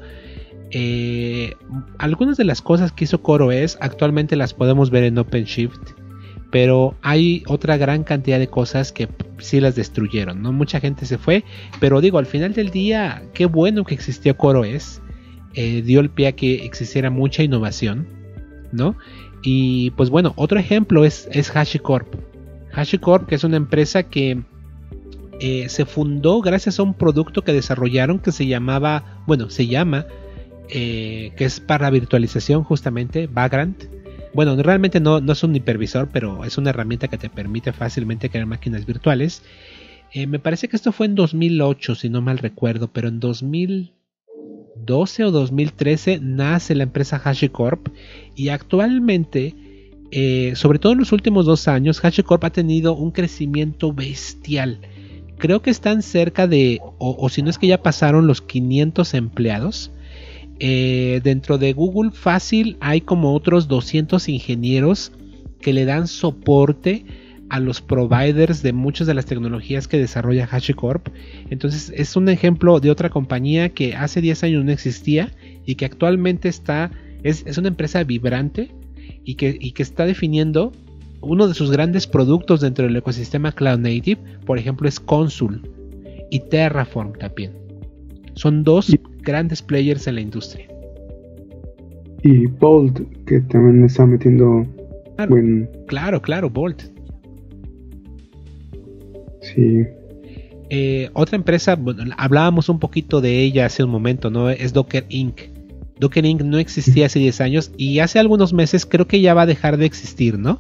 algunas de las cosas que hizo CoreOS actualmente las podemos ver en OpenShift, pero hay otra gran cantidad de cosas que sí las destruyeron, ¿no? Mucha gente se fue, pero digo, al final del día, qué bueno que existió CoreOS, dio el pie a que existiera mucha innovación, ¿no? Y pues bueno, otro ejemplo es HashiCorp. HashiCorp, que es una empresa que se fundó gracias a un producto que desarrollaron que se llama, que es para virtualización justamente, Vagrant. Bueno, realmente no es un hipervisor, pero es una herramienta que te permite fácilmente crear máquinas virtuales. Me parece que esto fue en 2008, si no mal recuerdo, pero en 2012 o 2013 nace la empresa HashiCorp, y actualmente, sobre todo en los últimos 2 años, HashiCorp ha tenido un crecimiento bestial. Creo que están cerca de, o si no es que ya pasaron los 500 empleados. Dentro de Google fácil hay como otros 200 ingenieros que le dan soporte a los providers de muchas de las tecnologías que desarrolla HashiCorp. Entonces es un ejemplo de otra compañía que hace 10 años no existía y que actualmente es una empresa vibrante y que está definiendo uno de sus grandes productos dentro del ecosistema Cloud Native. Por ejemplo, es Consul y Terraform también. Son dos grandes players en la industria. Y Bolt, que también está metiendo Claro, Bolt. Sí. Otra empresa, hablábamos un poquito de ella hace un momento, ¿no? Es Docker Inc. Docker Inc. no existía hace 10 años y hace algunos meses creo que ya va a dejar de existir, ¿no?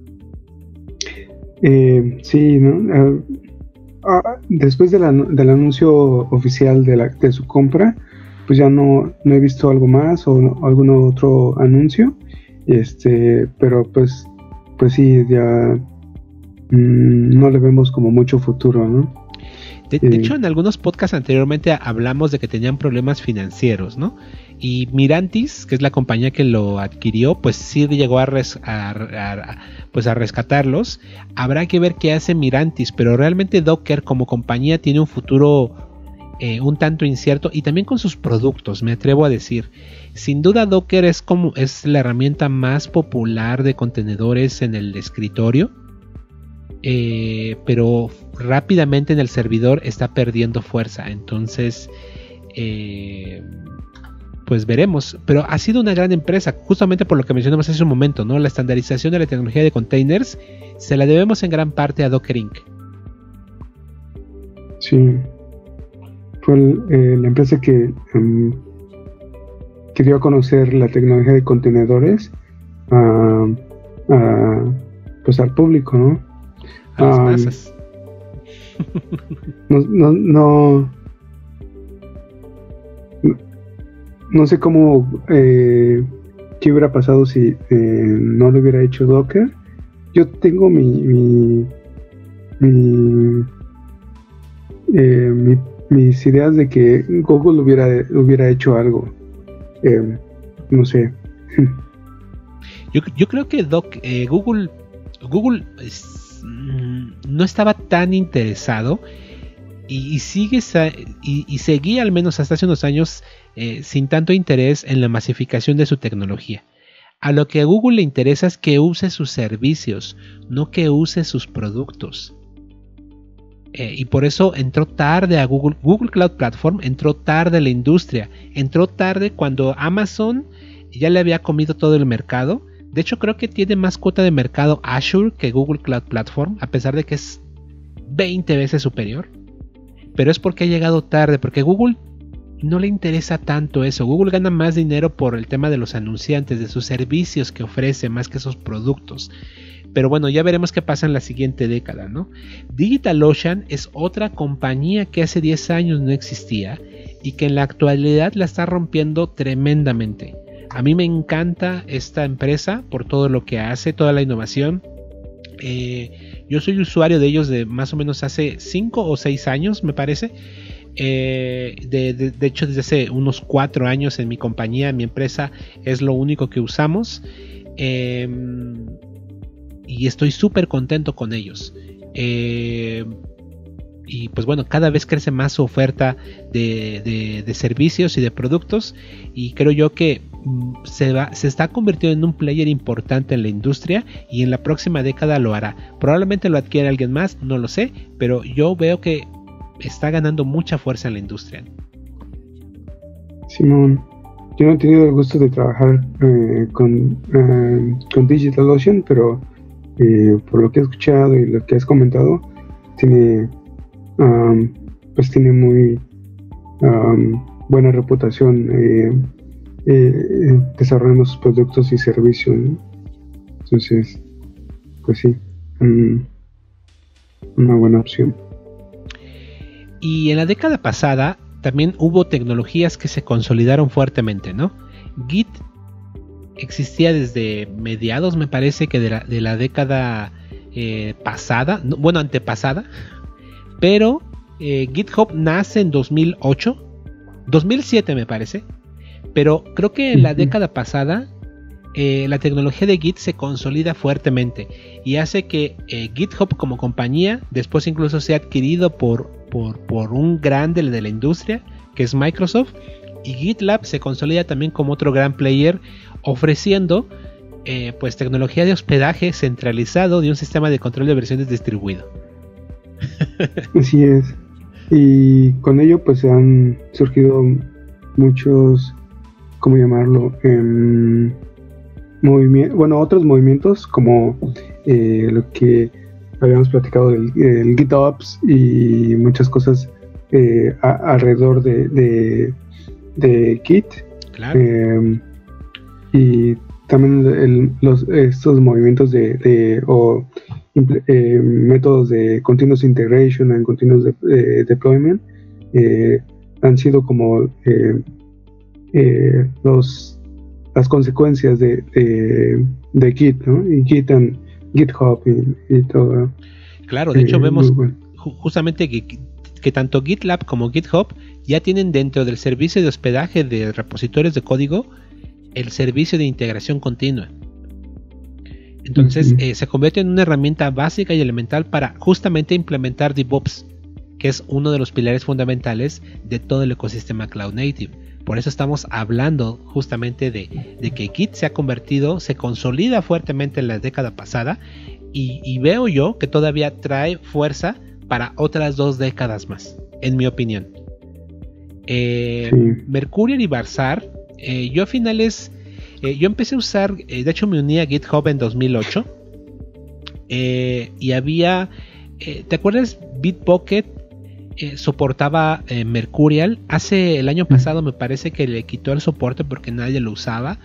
Sí, ¿no? Después del anuncio oficial de su compra, pues ya no he visto algo más o algún otro anuncio, pero pues sí, ya no le vemos como mucho futuro, ¿no? De hecho, en algunos podcasts anteriormente hablamos de que tenían problemas financieros, ¿no? Y Mirantis, que es la compañía que lo adquirió, pues sí llegó a rescatarlos. Habrá que ver qué hace Mirantis, pero realmente Docker como compañía tiene un futuro un tanto incierto, y también con sus productos, me atrevo a decir. Sin duda Docker es la herramienta más popular de contenedores en el escritorio, pero rápidamente en el servidor está perdiendo fuerza. Entonces pues veremos, pero ha sido una gran empresa, justamente por lo que mencionamos hace un momento, ¿no? La estandarización de la tecnología de containers se la debemos en gran parte a Docker Inc. Sí, fue la empresa que dio a conocer la tecnología de contenedores pues al público, ¿no? A las masas. No sé cómo qué hubiera pasado si no lo hubiera hecho Docker. Yo tengo mis ideas de que Google hubiera hecho algo. No sé. Yo creo que Google no estaba tan interesado y seguía, al menos hasta hace unos años, sin tanto interés en la masificación de su tecnología. A lo que a Google le interesa es que use sus servicios, no que use sus productos. Y por eso entró tarde a Google Cloud Platform, entró tarde a la industria, entró tarde cuando Amazon ya le había comido todo el mercado. De hecho, creo que tiene más cuota de mercado Azure que Google Cloud Platform, a pesar de que es 20 veces superior. Pero es porque ha llegado tarde, porque a Google no le interesa tanto eso. Google gana más dinero por el tema de los anunciantes, de sus servicios que ofrece, más que sus productos. Pero bueno, ya veremos qué pasa en la siguiente década, ¿no? DigitalOcean es otra compañía que hace 10 años no existía y que en la actualidad la está rompiendo tremendamente. A mí me encanta esta empresa por todo lo que hace, toda la innovación. Yo soy usuario de ellos de más o menos hace 5 o 6 años, me parece. De hecho, desde hace unos 4 años en mi compañía, en mi empresa, es lo único que usamos. Y estoy súper contento con ellos. Y pues bueno, cada vez crece más su oferta de servicios y de productos, y creo yo que se está convirtiendo en un player importante en la industria, y en la próxima década lo hará. Probablemente lo adquiera alguien más, no lo sé, pero yo veo que está ganando mucha fuerza en la industria. Simón, yo no he tenido el gusto de trabajar con DigitalOcean, pero por lo que he escuchado y lo que has comentado, tiene muy buena reputación desarrollando sus productos y servicios, ¿no? Entonces, pues sí, una buena opción. Y en la década pasada también hubo tecnologías que se consolidaron fuertemente, ¿no? Git existía desde mediados, me parece que de la década pasada, bueno, antepasada, pero GitHub nace en 2008, 2007 me parece, pero creo que en la década pasada la tecnología de Git se consolida fuertemente y hace que GitHub como compañía después incluso sea adquirido por un grande de la industria que es Microsoft, y GitLab se consolida también como otro gran player ofreciendo pues tecnología de hospedaje centralizado de un sistema de control de versiones distribuido. Así es, y con ello pues han surgido muchos, ¿cómo llamarlo? Otros movimientos como lo que habíamos platicado del GitOps y muchas cosas alrededor de Git. Claro. Y también estos movimientos métodos de continuous integration and continuous deployment han sido como las consecuencias de Git, ¿no? Y Git and GitHub y todo. Claro, de hecho vemos justamente que tanto GitLab como GitHub ya tienen dentro del servicio de hospedaje de repositorios de código el servicio de integración continua. Entonces se convierte en una herramienta básica y elemental para justamente implementar DevOps. que es uno de los pilares fundamentales de todo el ecosistema Cloud Native. Por eso estamos hablando justamente de que Git se consolida fuertemente en la década pasada, y veo yo que todavía trae fuerza para otras 2 décadas más, en mi opinión. Sí. Mercurial y Bazaar, yo a finales, yo empecé a usar, de hecho me uní a GitHub en 2008, y había, ¿te acuerdas? Bitbucket soportaba Mercurial. Hace el año pasado me parece que le quitó el soporte porque nadie lo usaba.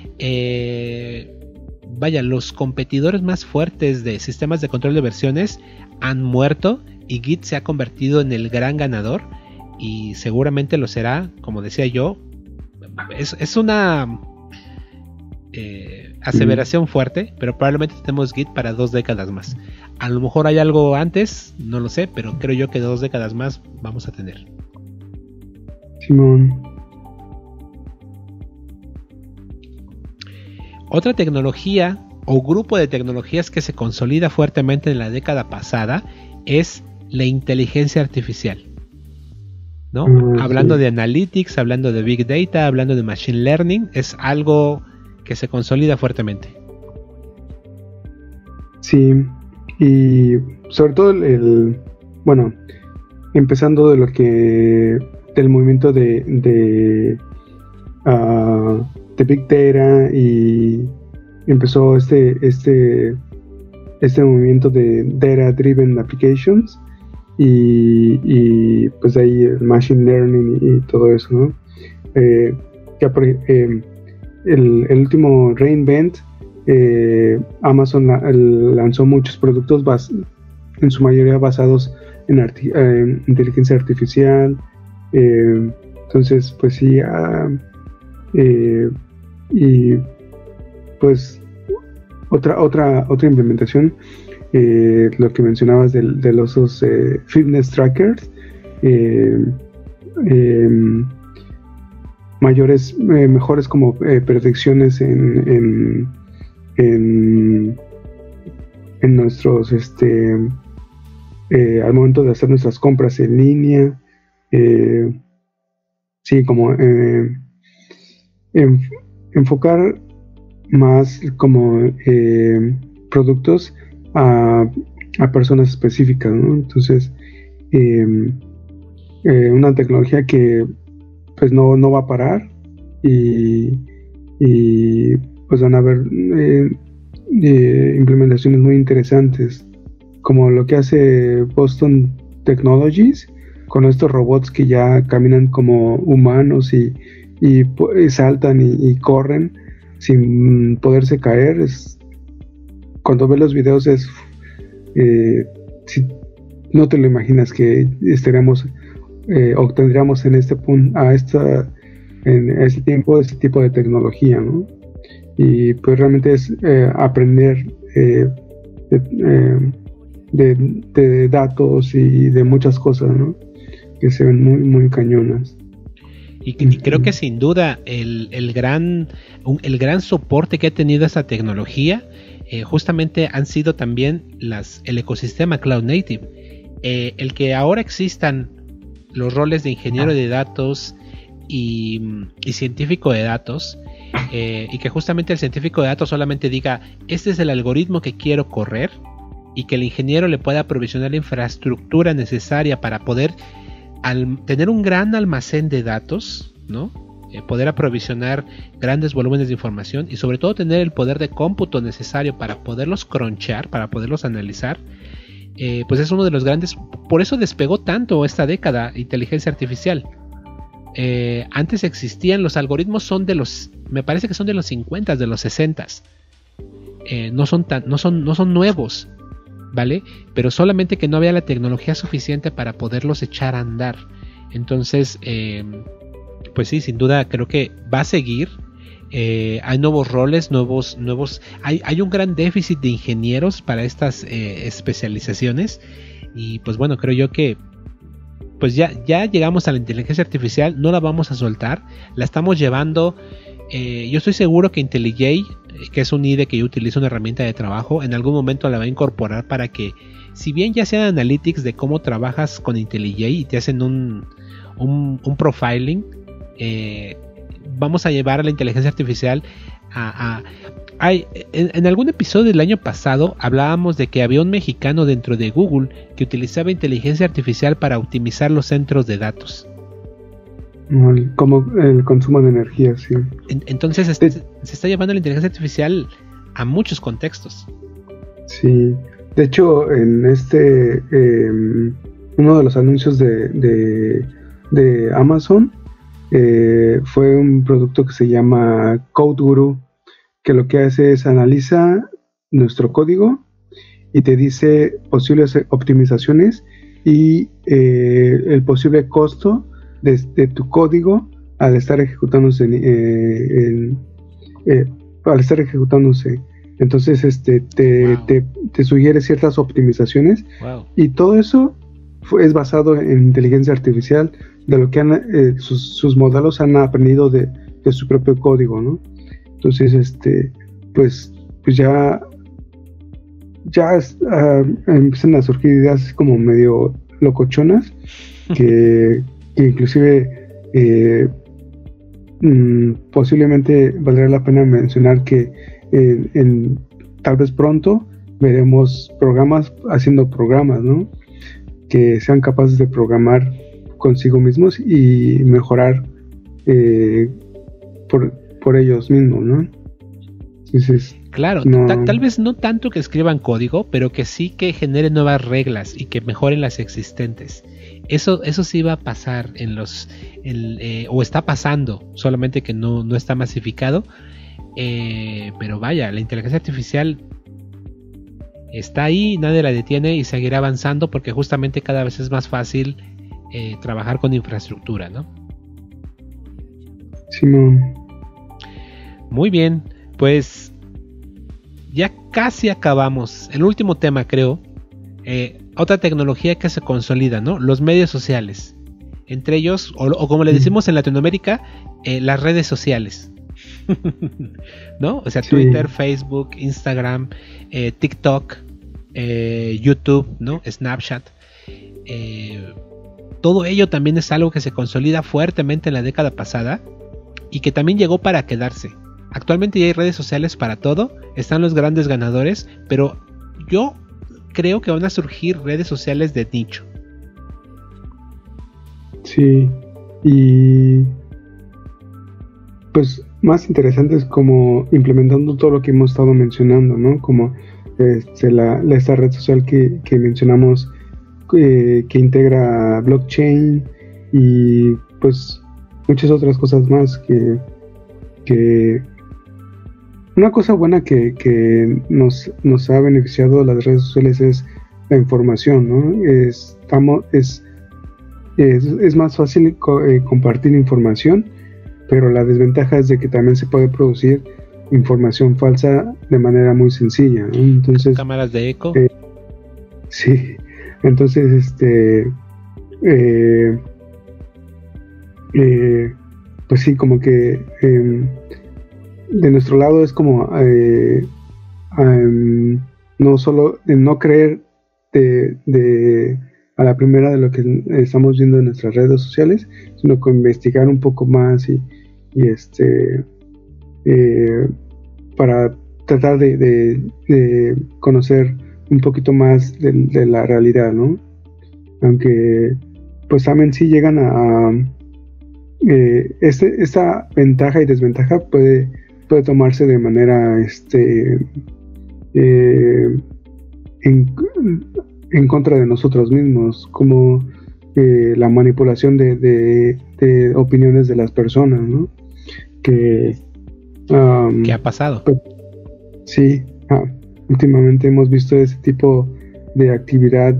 Vaya, los competidores más fuertes de sistemas de control de versiones han muerto y Git se ha convertido en el gran ganador, y seguramente lo será, como decía yo. Es una aseveración fuerte, pero probablemente tenemos Git para 2 décadas más. A lo mejor hay algo antes, no lo sé, pero creo yo que 2 décadas más vamos a tener. Simón. Otra tecnología o grupo de tecnologías que se consolida fuertemente en la década pasada es la inteligencia artificial, ¿no? Hablando de analytics, hablando de big data, hablando de machine learning, es algo que se consolida fuertemente. Sí, y sobre todo bueno, empezando de lo que del movimiento de Big Data, y empezó este movimiento de Data Driven Applications, y pues ahí el Machine Learning y todo eso, ¿no? El último reInvent, Amazon lanzó muchos productos en su mayoría basados en inteligencia artificial. Entonces, pues sí, y pues otra implementación, lo que mencionabas de los fitness trackers, mejores como predicciones en nuestros al momento de hacer nuestras compras en línea. Sí, como enfocar más como productos a personas específicas, ¿no? Entonces, una tecnología que pues no va a parar, y pues van a haber implementaciones muy interesantes, como lo que hace Boston Technologies con estos robots que ya caminan como humanos y saltan y corren sin poderse caer. Cuando ves los videos si no te lo imaginas que estaremos o tendríamos en este punto en este tiempo este tipo de tecnología, ¿no? Y pues realmente es aprender de datos y de muchas cosas, ¿no? Que se ven muy muy cañonas. Y creo que sin duda el gran soporte que ha tenido esta tecnología justamente han sido también el ecosistema Cloud Native. El que ahora existan los roles de ingeniero de datos y científico de datos, y que justamente el científico de datos solamente diga, este es el algoritmo que quiero correr, y que el ingeniero le pueda provisionar la infraestructura necesaria para poder tener un gran almacén de datos, ¿no? Poder aprovisionar grandes volúmenes de información, y sobre todo tener el poder de cómputo necesario para poderlos crunchar, para poderlos analizar. Pues es uno de los grandes. Por eso despegó tanto esta década inteligencia artificial. Antes existían, los algoritmos me parece que son de los 50, de los 60. No son nuevos, ¿vale? Pero solamente que no había la tecnología suficiente para poderlos echar a andar. Entonces, pues sí, sin duda creo que va a seguir. Hay nuevos roles, hay un gran déficit de ingenieros para estas especializaciones, y pues bueno, creo yo que pues ya llegamos a la inteligencia artificial, no la vamos a soltar, la estamos llevando. Yo estoy seguro que IntelliJ que es un IDE que yo utilizo, una herramienta de trabajo, en algún momento la va a incorporar para que, si bien ya sean analytics de cómo trabajas con IntelliJ y te hacen un profiling, vamos a llevar a la inteligencia artificial en algún episodio del año pasado hablábamos de que había un mexicano dentro de Google que utilizaba inteligencia artificial para optimizar los centros de datos. Como el consumo de energía, sí. Entonces se está llevando la inteligencia artificial a muchos contextos. Sí, de hecho en uno de los anuncios de Amazon fue un producto que se llama Code Guru, que lo que hace es analiza nuestro código y te dice posibles optimizaciones y el posible costo de tu código al estar ejecutándose entonces te sugiere ciertas optimizaciones. Wow. Y todo eso es basado en inteligencia artificial, de lo que sus modelos han aprendido de su propio código, ¿no? Entonces pues ya empiezan a surgir ideas como medio locochonas que inclusive posiblemente valdría la pena mencionar que tal vez pronto veremos programas haciendo programas, ¿no? Que sean capaces de programar consigo mismos y mejorar por ellos mismos, ¿no? Entonces, claro, tal vez no tanto que escriban código, pero que sí que generen nuevas reglas y que mejoren las existentes. Eso sí va a pasar o está pasando, solamente que no está masificado. Pero vaya, la inteligencia artificial está ahí, nadie la detiene y seguirá avanzando porque justamente cada vez es más fácil trabajar con infraestructura, ¿no? Simón. Muy bien, pues ya casi acabamos. El último tema, creo. Otra tecnología que se consolida, ¿no? Los medios sociales. Entre ellos, o como le decimos en Latinoamérica, las redes sociales. ¿No? O sea, Sí. Twitter, Facebook, Instagram, TikTok, YouTube, ¿no? Snapchat. Todo ello también es algo que se consolida fuertemente en la década pasada y que también llegó para quedarse. Actualmente ya hay redes sociales para todo, están los grandes ganadores, pero yo creo que van a surgir redes sociales de nicho. Sí, y pues más interesante es como implementando todo lo que hemos estado mencionando, ¿no? Como esta red social que mencionamos, que integra blockchain y pues muchas otras cosas más que una cosa buena que nos ha beneficiado las redes sociales es la información, ¿no? Es más fácil compartir información, pero la desventaja es de que también se puede producir información falsa de manera muy sencilla, ¿no? Entonces, cámaras de eco. Sí, entonces pues sí, como que de nuestro lado es como no solo no creer a la primera de lo que estamos viendo en nuestras redes sociales, sino que investigar un poco más y para tratar de conocer un poquito más de la realidad, ¿no? Aunque pues también sí llegan a esta ventaja y desventaja puede tomarse de manera en contra de nosotros mismos, como la manipulación de opiniones de las personas, ¿no? ¿Qué ha pasado? Pues, sí, últimamente hemos visto ese tipo de actividad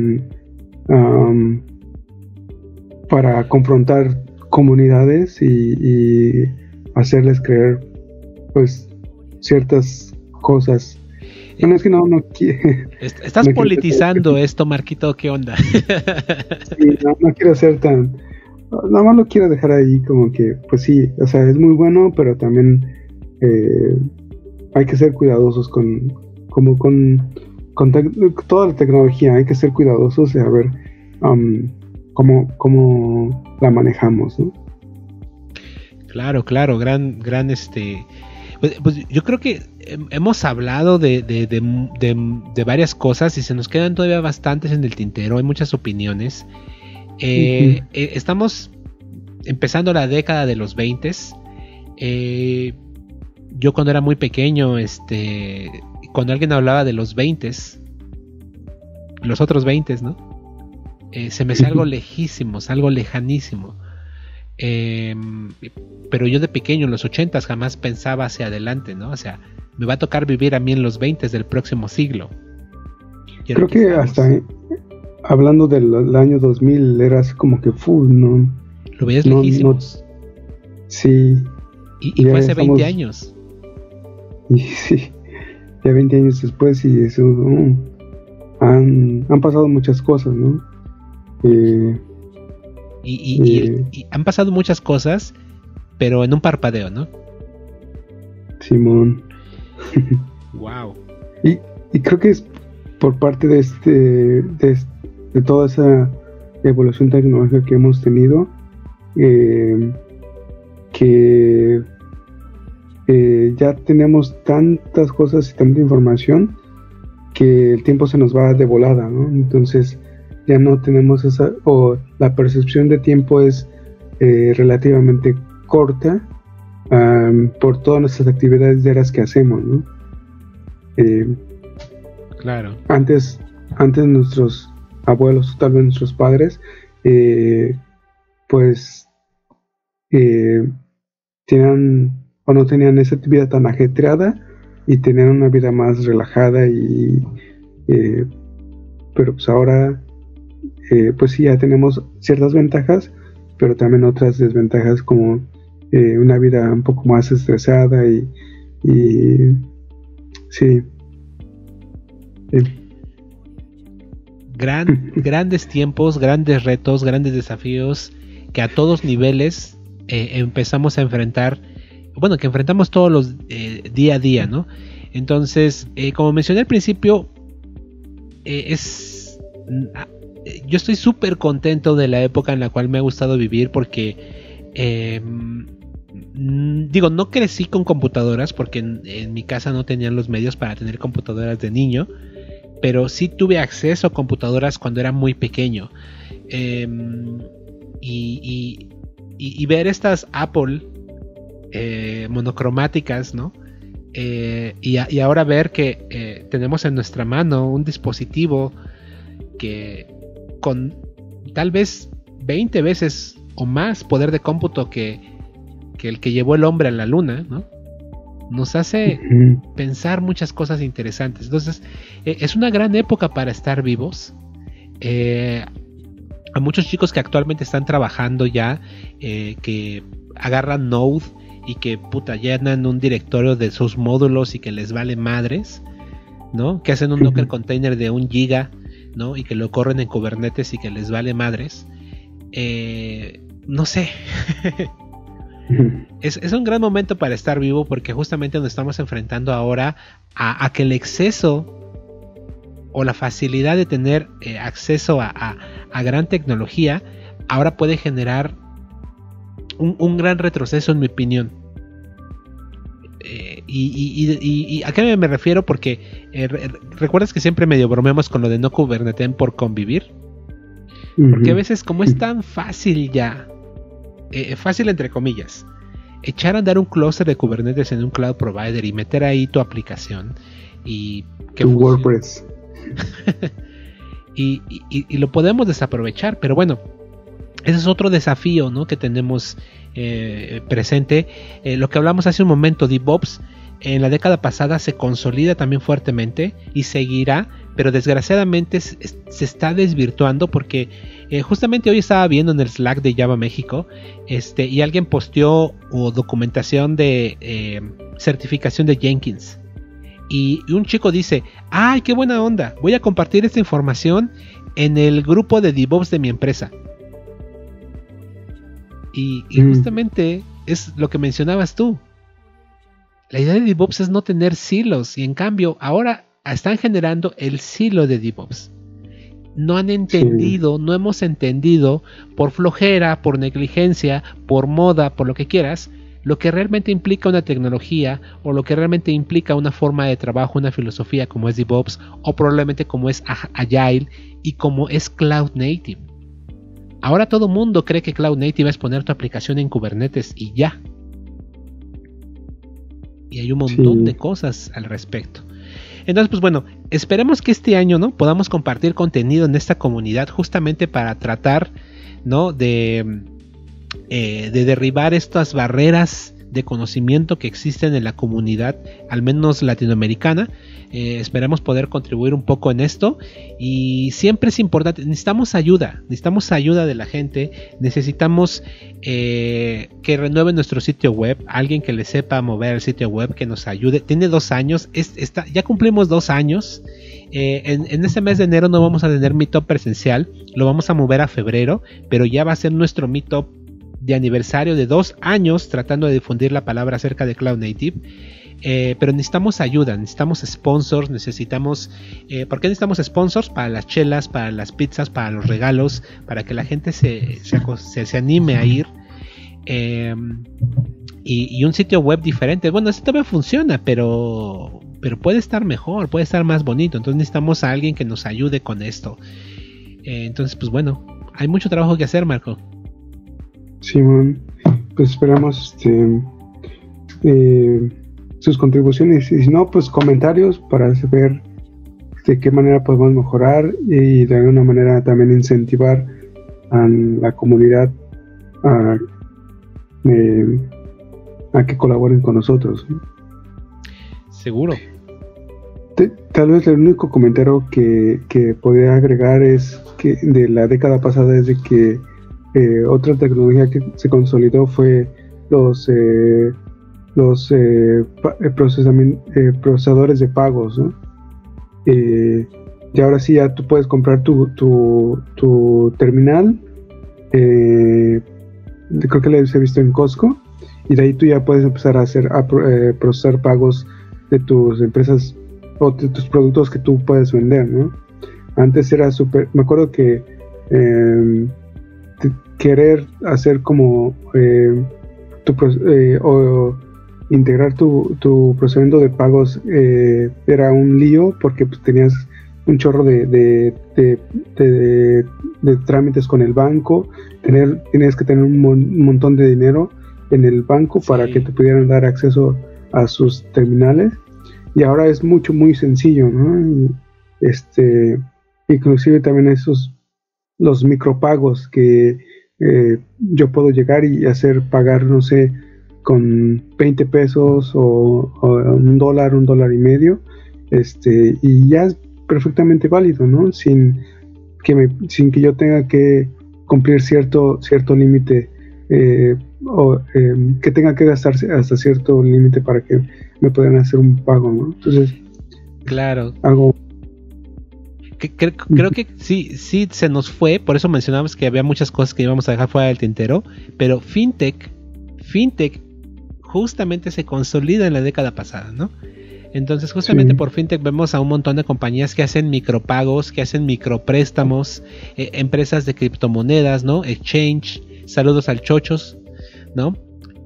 para confrontar comunidades y hacerles creer pues ciertas cosas. Bueno, es que no quiero. Estás politizando esto, Marquito, ¿qué onda? Sí, no quiero ser tan. Nada más lo quiero dejar ahí como que, pues sí, o sea, es muy bueno, pero también hay que ser cuidadosos con toda la tecnología. Hay que ser cuidadosos y a ver cómo la manejamos, ¿no? Claro, gran pues yo creo que hemos hablado de varias cosas y se nos quedan todavía bastantes en el tintero. Hay muchas opiniones. Estamos empezando la década de los 20s. Yo cuando era muy pequeño, cuando alguien hablaba de los 20s, los otros 20s, ¿no? Se me hacía algo lejísimos, algo lejanísimo. Pero yo de pequeño en los 80s jamás pensaba hacia adelante, ¿no? O sea, me va a tocar vivir a mí en los 20s del próximo siglo. Creo que hasta hablando del año 2000 era así como que full, ¿no? Lo veías lejísimos. Sí. Y fue hace 20 años. Y sí, ya 20 años después y eso, han pasado muchas cosas, ¿no? Y han pasado muchas cosas, pero en un parpadeo, ¿no? Simón. Wow. Y creo que es por parte de toda esa evolución tecnológica que hemos tenido, que ya tenemos tantas cosas y tanta información que el tiempo se nos va de volada, ¿no? Entonces ya no tenemos o la percepción de tiempo es relativamente corta por todas nuestras actividades diarias que hacemos, ¿no? Claro. Antes nuestros abuelos, tal vez nuestros padres, pues tenían o no tenían esa vida tan ajetreada y tenían una vida más relajada pero pues ahora pues sí, ya tenemos ciertas ventajas, pero también otras desventajas como una vida un poco más estresada y sí. Grandes tiempos, grandes retos, grandes desafíos que a todos niveles empezamos a enfrentar, bueno, que enfrentamos todos los día a día, ¿no? Entonces, como mencioné al principio, yo estoy súper contento de la época en la cual me ha gustado vivir porque digo, no crecí con computadoras porque en mi casa no tenían los medios para tener computadoras de niño, pero sí tuve acceso a computadoras cuando era muy pequeño. Y ver estas Apple monocromáticas, ¿no? Y ahora ver que tenemos en nuestra mano un dispositivo que con tal vez 20 veces o más poder de cómputo que el que llevó el hombre a la luna, ¿no? Nos hace pensar muchas cosas interesantes. Entonces, es una gran época para estar vivos. A muchos chicos que actualmente están trabajando ya, que agarran Node y que llenan un directorio de sus módulos y que les vale madres, ¿no? Que hacen un Docker container de 1 giga, ¿no? Y que lo corren en Kubernetes y que les vale madres. No sé. Es un gran momento para estar vivo porque justamente nos estamos enfrentando ahora a que el exceso o la facilidad de tener acceso a gran tecnología ahora puede generar un gran retroceso, en mi opinión. ¿Y a qué me refiero? Porque recuerdas que siempre medio bromeamos con lo de no Kubernetes por convivir. Porque a veces, como es tan fácil ya, fácil entre comillas, echar a andar un clúster de Kubernetes en un cloud provider y meter ahí tu aplicación y que WordPress y lo podemos desaprovechar, pero bueno, ese es otro desafío, ¿no? Que tenemos presente. Lo que hablamos hace un momento, DevOps en la década pasada se consolida también fuertemente y seguirá, pero desgraciadamente se está desvirtuando porque justamente hoy estaba viendo en el Slack de Java México y alguien posteó documentación de certificación de Jenkins y un chico dice: ¡ay, qué buena onda! Voy a compartir esta información en el grupo de DevOps de mi empresa. Y justamente es lo que mencionabas tú. La idea de DevOps es no tener silos y en cambio ahora están generando el silo de DevOps. No han entendido, no hemos entendido por flojera, por negligencia, por moda, por lo que quieras, lo que realmente implica una tecnología o lo que realmente implica una forma de trabajo, una filosofía como es DevOps o probablemente como es Agile y como es Cloud Native. Ahora todo mundo cree que Cloud Native es poner tu aplicación en Kubernetes y ya. Y hay un montón de cosas al respecto. Entonces, pues bueno, esperemos que este año, ¿no?, podamos compartir contenido en esta comunidad justamente para tratar, ¿no?, de derribar estas barreras de conocimiento que existen en la comunidad, al menos latinoamericana. Esperamos poder contribuir un poco en esto y siempre es importante, necesitamos ayuda de la gente, necesitamos que renueve nuestro sitio web, alguien que le sepa mover el sitio web, que nos ayude. Tiene 2 años, ya cumplimos 2 años. En este mes de enero no vamos a tener meetup presencial, lo vamos a mover a febrero, pero ya va a ser nuestro meetup de aniversario de 2 años tratando de difundir la palabra acerca de Cloud Native. Pero necesitamos ayuda, necesitamos sponsors, ¿por qué necesitamos sponsors? Para las chelas, para las pizzas, para los regalos, para que la gente se anime a ir. Y un sitio web diferente. Bueno, este todavía funciona, pero puede estar mejor, puede estar más bonito. Entonces necesitamos a alguien que nos ayude con esto. Entonces, pues bueno, hay mucho trabajo que hacer, Marco. Simón, pues esperamos sus contribuciones y si no, pues comentarios para saber de qué manera podemos mejorar y de alguna manera también incentivar a la comunidad a que colaboren con nosotros. Seguro. Tal vez el único comentario que podría agregar es que de la década pasada es de que otra tecnología que se consolidó fue los procesadores de pagos, ¿no? Y ahora sí ya tú puedes comprar tu terminal, creo que lo he visto en Costco, y de ahí tú ya puedes empezar a procesar pagos de tus empresas o de tus productos que tú puedes vender, ¿no? Antes era me acuerdo que querer hacer como o integrar tu procedimiento de pagos era un lío porque pues, tenías un chorro de trámites con el banco, tenías que tener un montón de dinero en el banco para que te pudieran dar acceso a sus terminales, y ahora es muy sencillo, ¿no? Inclusive también los micropagos que yo puedo llegar y hacer pagar, no sé, con 20 pesos o $1.50, y ya es perfectamente válido, ¿no? Sin que yo tenga que cumplir cierto límite o que tenga que gastarse hasta cierto límite para que me puedan hacer un pago, ¿no? Entonces, claro, algo creo que sí se nos fue, por eso mencionamos que había muchas cosas que íbamos a dejar fuera del tintero, pero fintech justamente se consolida en la década pasada, ¿no? Entonces justamente por fintech vemos a un montón de compañías que hacen micropagos, que hacen micropréstamos, empresas de criptomonedas, ¿no? Exchange, saludos al Chochos, ¿no?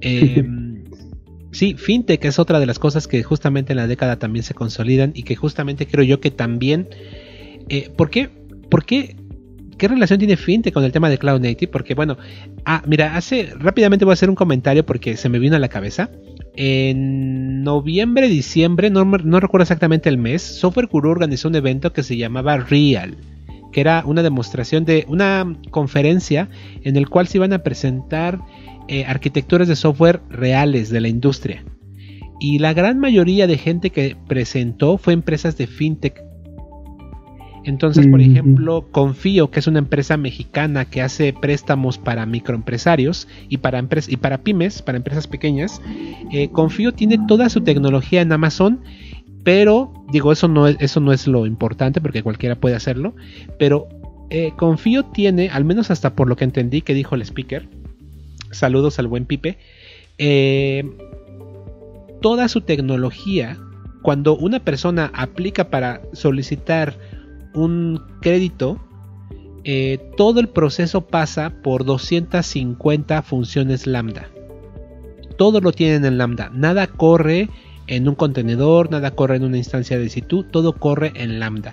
Sí, fintech es otra de las cosas que justamente en la década también se consolidan y que justamente creo yo que también ¿por qué? ¿Qué relación tiene fintech con el tema de Cloud Native? Porque bueno, mira, rápidamente voy a hacer un comentario porque se me vino a la cabeza. En noviembre, diciembre, no recuerdo exactamente el mes, Software Guru organizó un evento que se llamaba Real, que era una demostración de una conferencia en el cual se iban a presentar arquitecturas de software reales de la industria. Y la gran mayoría de gente que presentó fue empresas de fintech. Entonces, por ejemplo, Confío, que es una empresa mexicana que hace préstamos para microempresarios y para pymes, para empresas pequeñas. Confío tiene toda su tecnología en Amazon, pero digo, eso no es lo importante porque cualquiera puede hacerlo. Pero Confío tiene, al menos hasta por lo que entendí que dijo el speaker, saludos al buen Pipe, toda su tecnología, cuando una persona aplica para solicitar un crédito, todo el proceso pasa por 250 funciones Lambda. Todo lo tienen en Lambda. Nada corre en un contenedor, nada corre en una instancia de situ, todo corre en Lambda.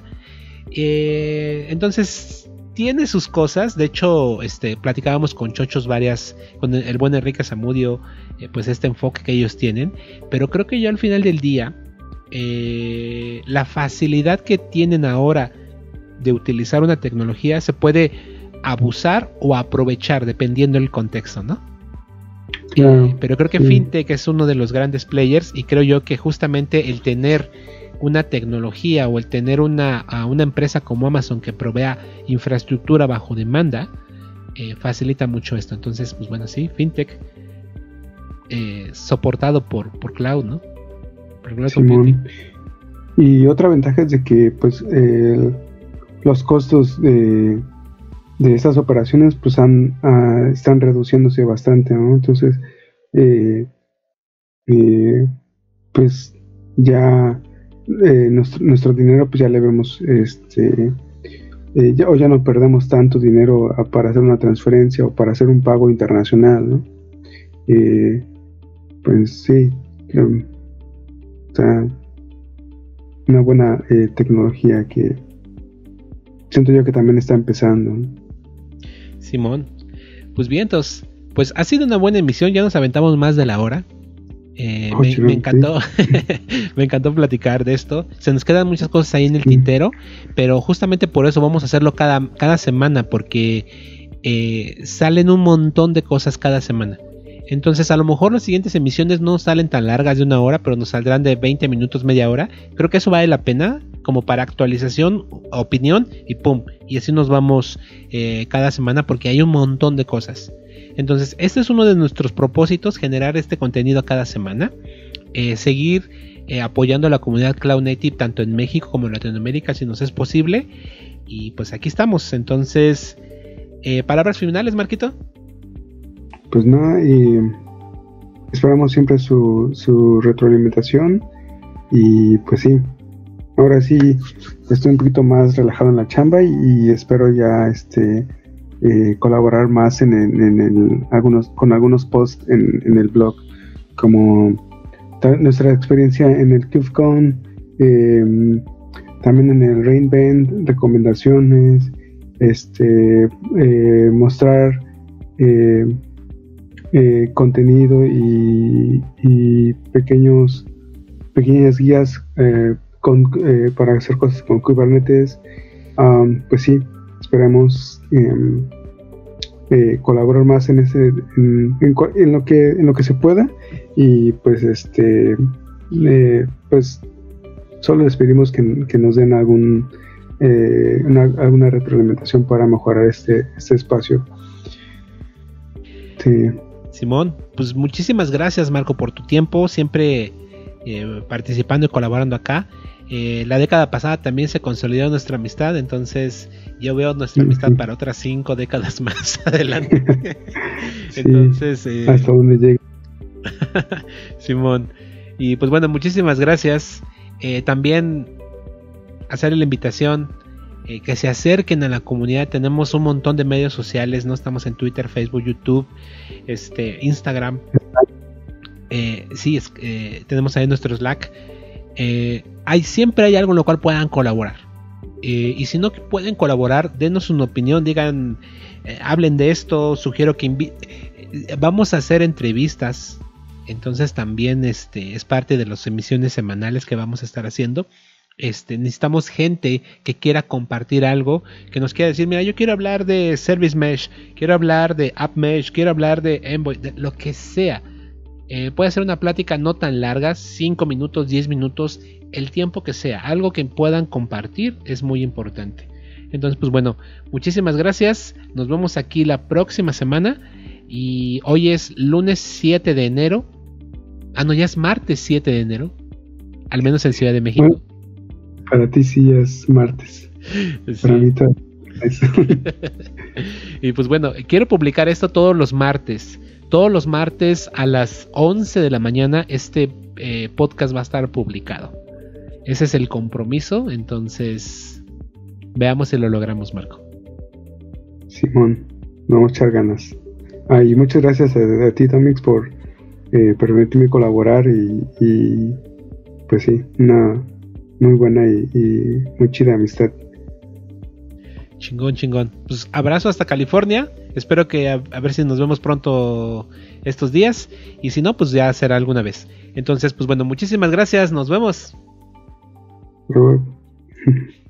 Entonces tiene sus cosas. De hecho, platicábamos con Chochos con el buen Enrique Zamudio, pues este enfoque que ellos tienen. Pero creo que yo al final del día, la facilidad que tienen ahora de utilizar una tecnología se puede abusar o aprovechar dependiendo del contexto, ¿no? Claro, pero creo que FinTech es uno de los grandes players, y creo yo que justamente el tener una tecnología o el tener una empresa como Amazon que provea infraestructura bajo demanda facilita mucho esto. Entonces, pues bueno, sí, FinTech soportado por Cloud, ¿no? Por Cloud Computing. Y otra ventaja es de que pues los costos de estas operaciones pues están reduciéndose bastante, ¿no? Entonces pues ya nuestro dinero pues ya le vemos ya no perdemos tanto dinero para hacer una transferencia o para hacer un pago internacional, ¿no? Pues sí, o sea, una buena tecnología que siento yo que también está empezando, ¿no? Simón, pues bien, entonces, pues ha sido una buena emisión, ya nos aventamos más de la hora. Me encantó, me encantó platicar de esto. Se nos quedan muchas cosas ahí en el tintero, pero justamente por eso vamos a hacerlo cada semana, porque salen un montón de cosas cada semana. Entonces a lo mejor las siguientes emisiones no salen tan largas de 1 hora, pero nos saldrán de 20 minutos, media hora. Creo que eso vale la pena como para actualización, opinión y pum. Y así nos vamos cada semana, porque hay un montón de cosas. Entonces este es uno de nuestros propósitos, generar este contenido cada semana. Seguir apoyando a la comunidad Cloud Native tanto en México como en Latinoamérica si nos es posible. Y pues aquí estamos. Entonces, palabras finales, Marquito. Pues nada, y esperamos siempre su retroalimentación. Y pues sí, ahora sí estoy un poquito más relajado en la chamba y espero ya colaborar más con algunos posts en el blog, como nuestra experiencia en el KubeCon, también en el Rainband, recomendaciones, mostrar contenido y pequeñas guías para hacer cosas con Kubernetes. Pues sí, esperamos colaborar más en lo que se pueda, y pues pues solo les pedimos que nos den alguna retroalimentación para mejorar este espacio. Sí. Simón, pues muchísimas gracias, Marco, por tu tiempo, siempre participando y colaborando acá. La década pasada también se consolidó nuestra amistad, entonces yo veo nuestra amistad para otras 5 décadas más adelante. Sí, entonces hasta donde llegue. Simón, y pues bueno, muchísimas gracias. También hacer la invitación, que se acerquen a la comunidad. Tenemos un montón de medios sociales, no estamos en Twitter, Facebook, YouTube, Instagram. Sí, tenemos ahí nuestro Slack. Siempre hay algo en lo cual puedan colaborar. Y si no pueden colaborar, denos una opinión, digan, hablen de esto, sugiero que vamos a hacer entrevistas. Entonces también es parte de las emisiones semanales que vamos a estar haciendo. Necesitamos gente que quiera compartir algo, que nos quiera decir, mira, yo quiero hablar de Service Mesh, quiero hablar de App Mesh, quiero hablar de Envoy, de lo que sea. Puede ser una plática no tan larga, 5 minutos, 10 minutos, el tiempo que sea, algo que puedan compartir es muy importante. Entonces, pues bueno, muchísimas gracias, nos vemos aquí la próxima semana, y hoy es lunes 7 de enero, no, ya es martes 7 de enero, al menos en Ciudad de México. Bueno, para ti sí es martes, sí. Para mí también. Y pues bueno, quiero publicar esto todos los martes a las 11 de la mañana. Este podcast va a estar publicado. Ese es el compromiso, entonces veamos si lo logramos, Marco. Simón, vamos a echar ganas. Y muchas gracias a ti, Tamix, por permitirme colaborar y pues sí, una muy buena y muy chida amistad. Chingón. Pues abrazo hasta California. Espero que a ver si nos vemos pronto estos días. Y si no, pues ya será alguna vez. Entonces, pues bueno, muchísimas gracias. Nos vemos.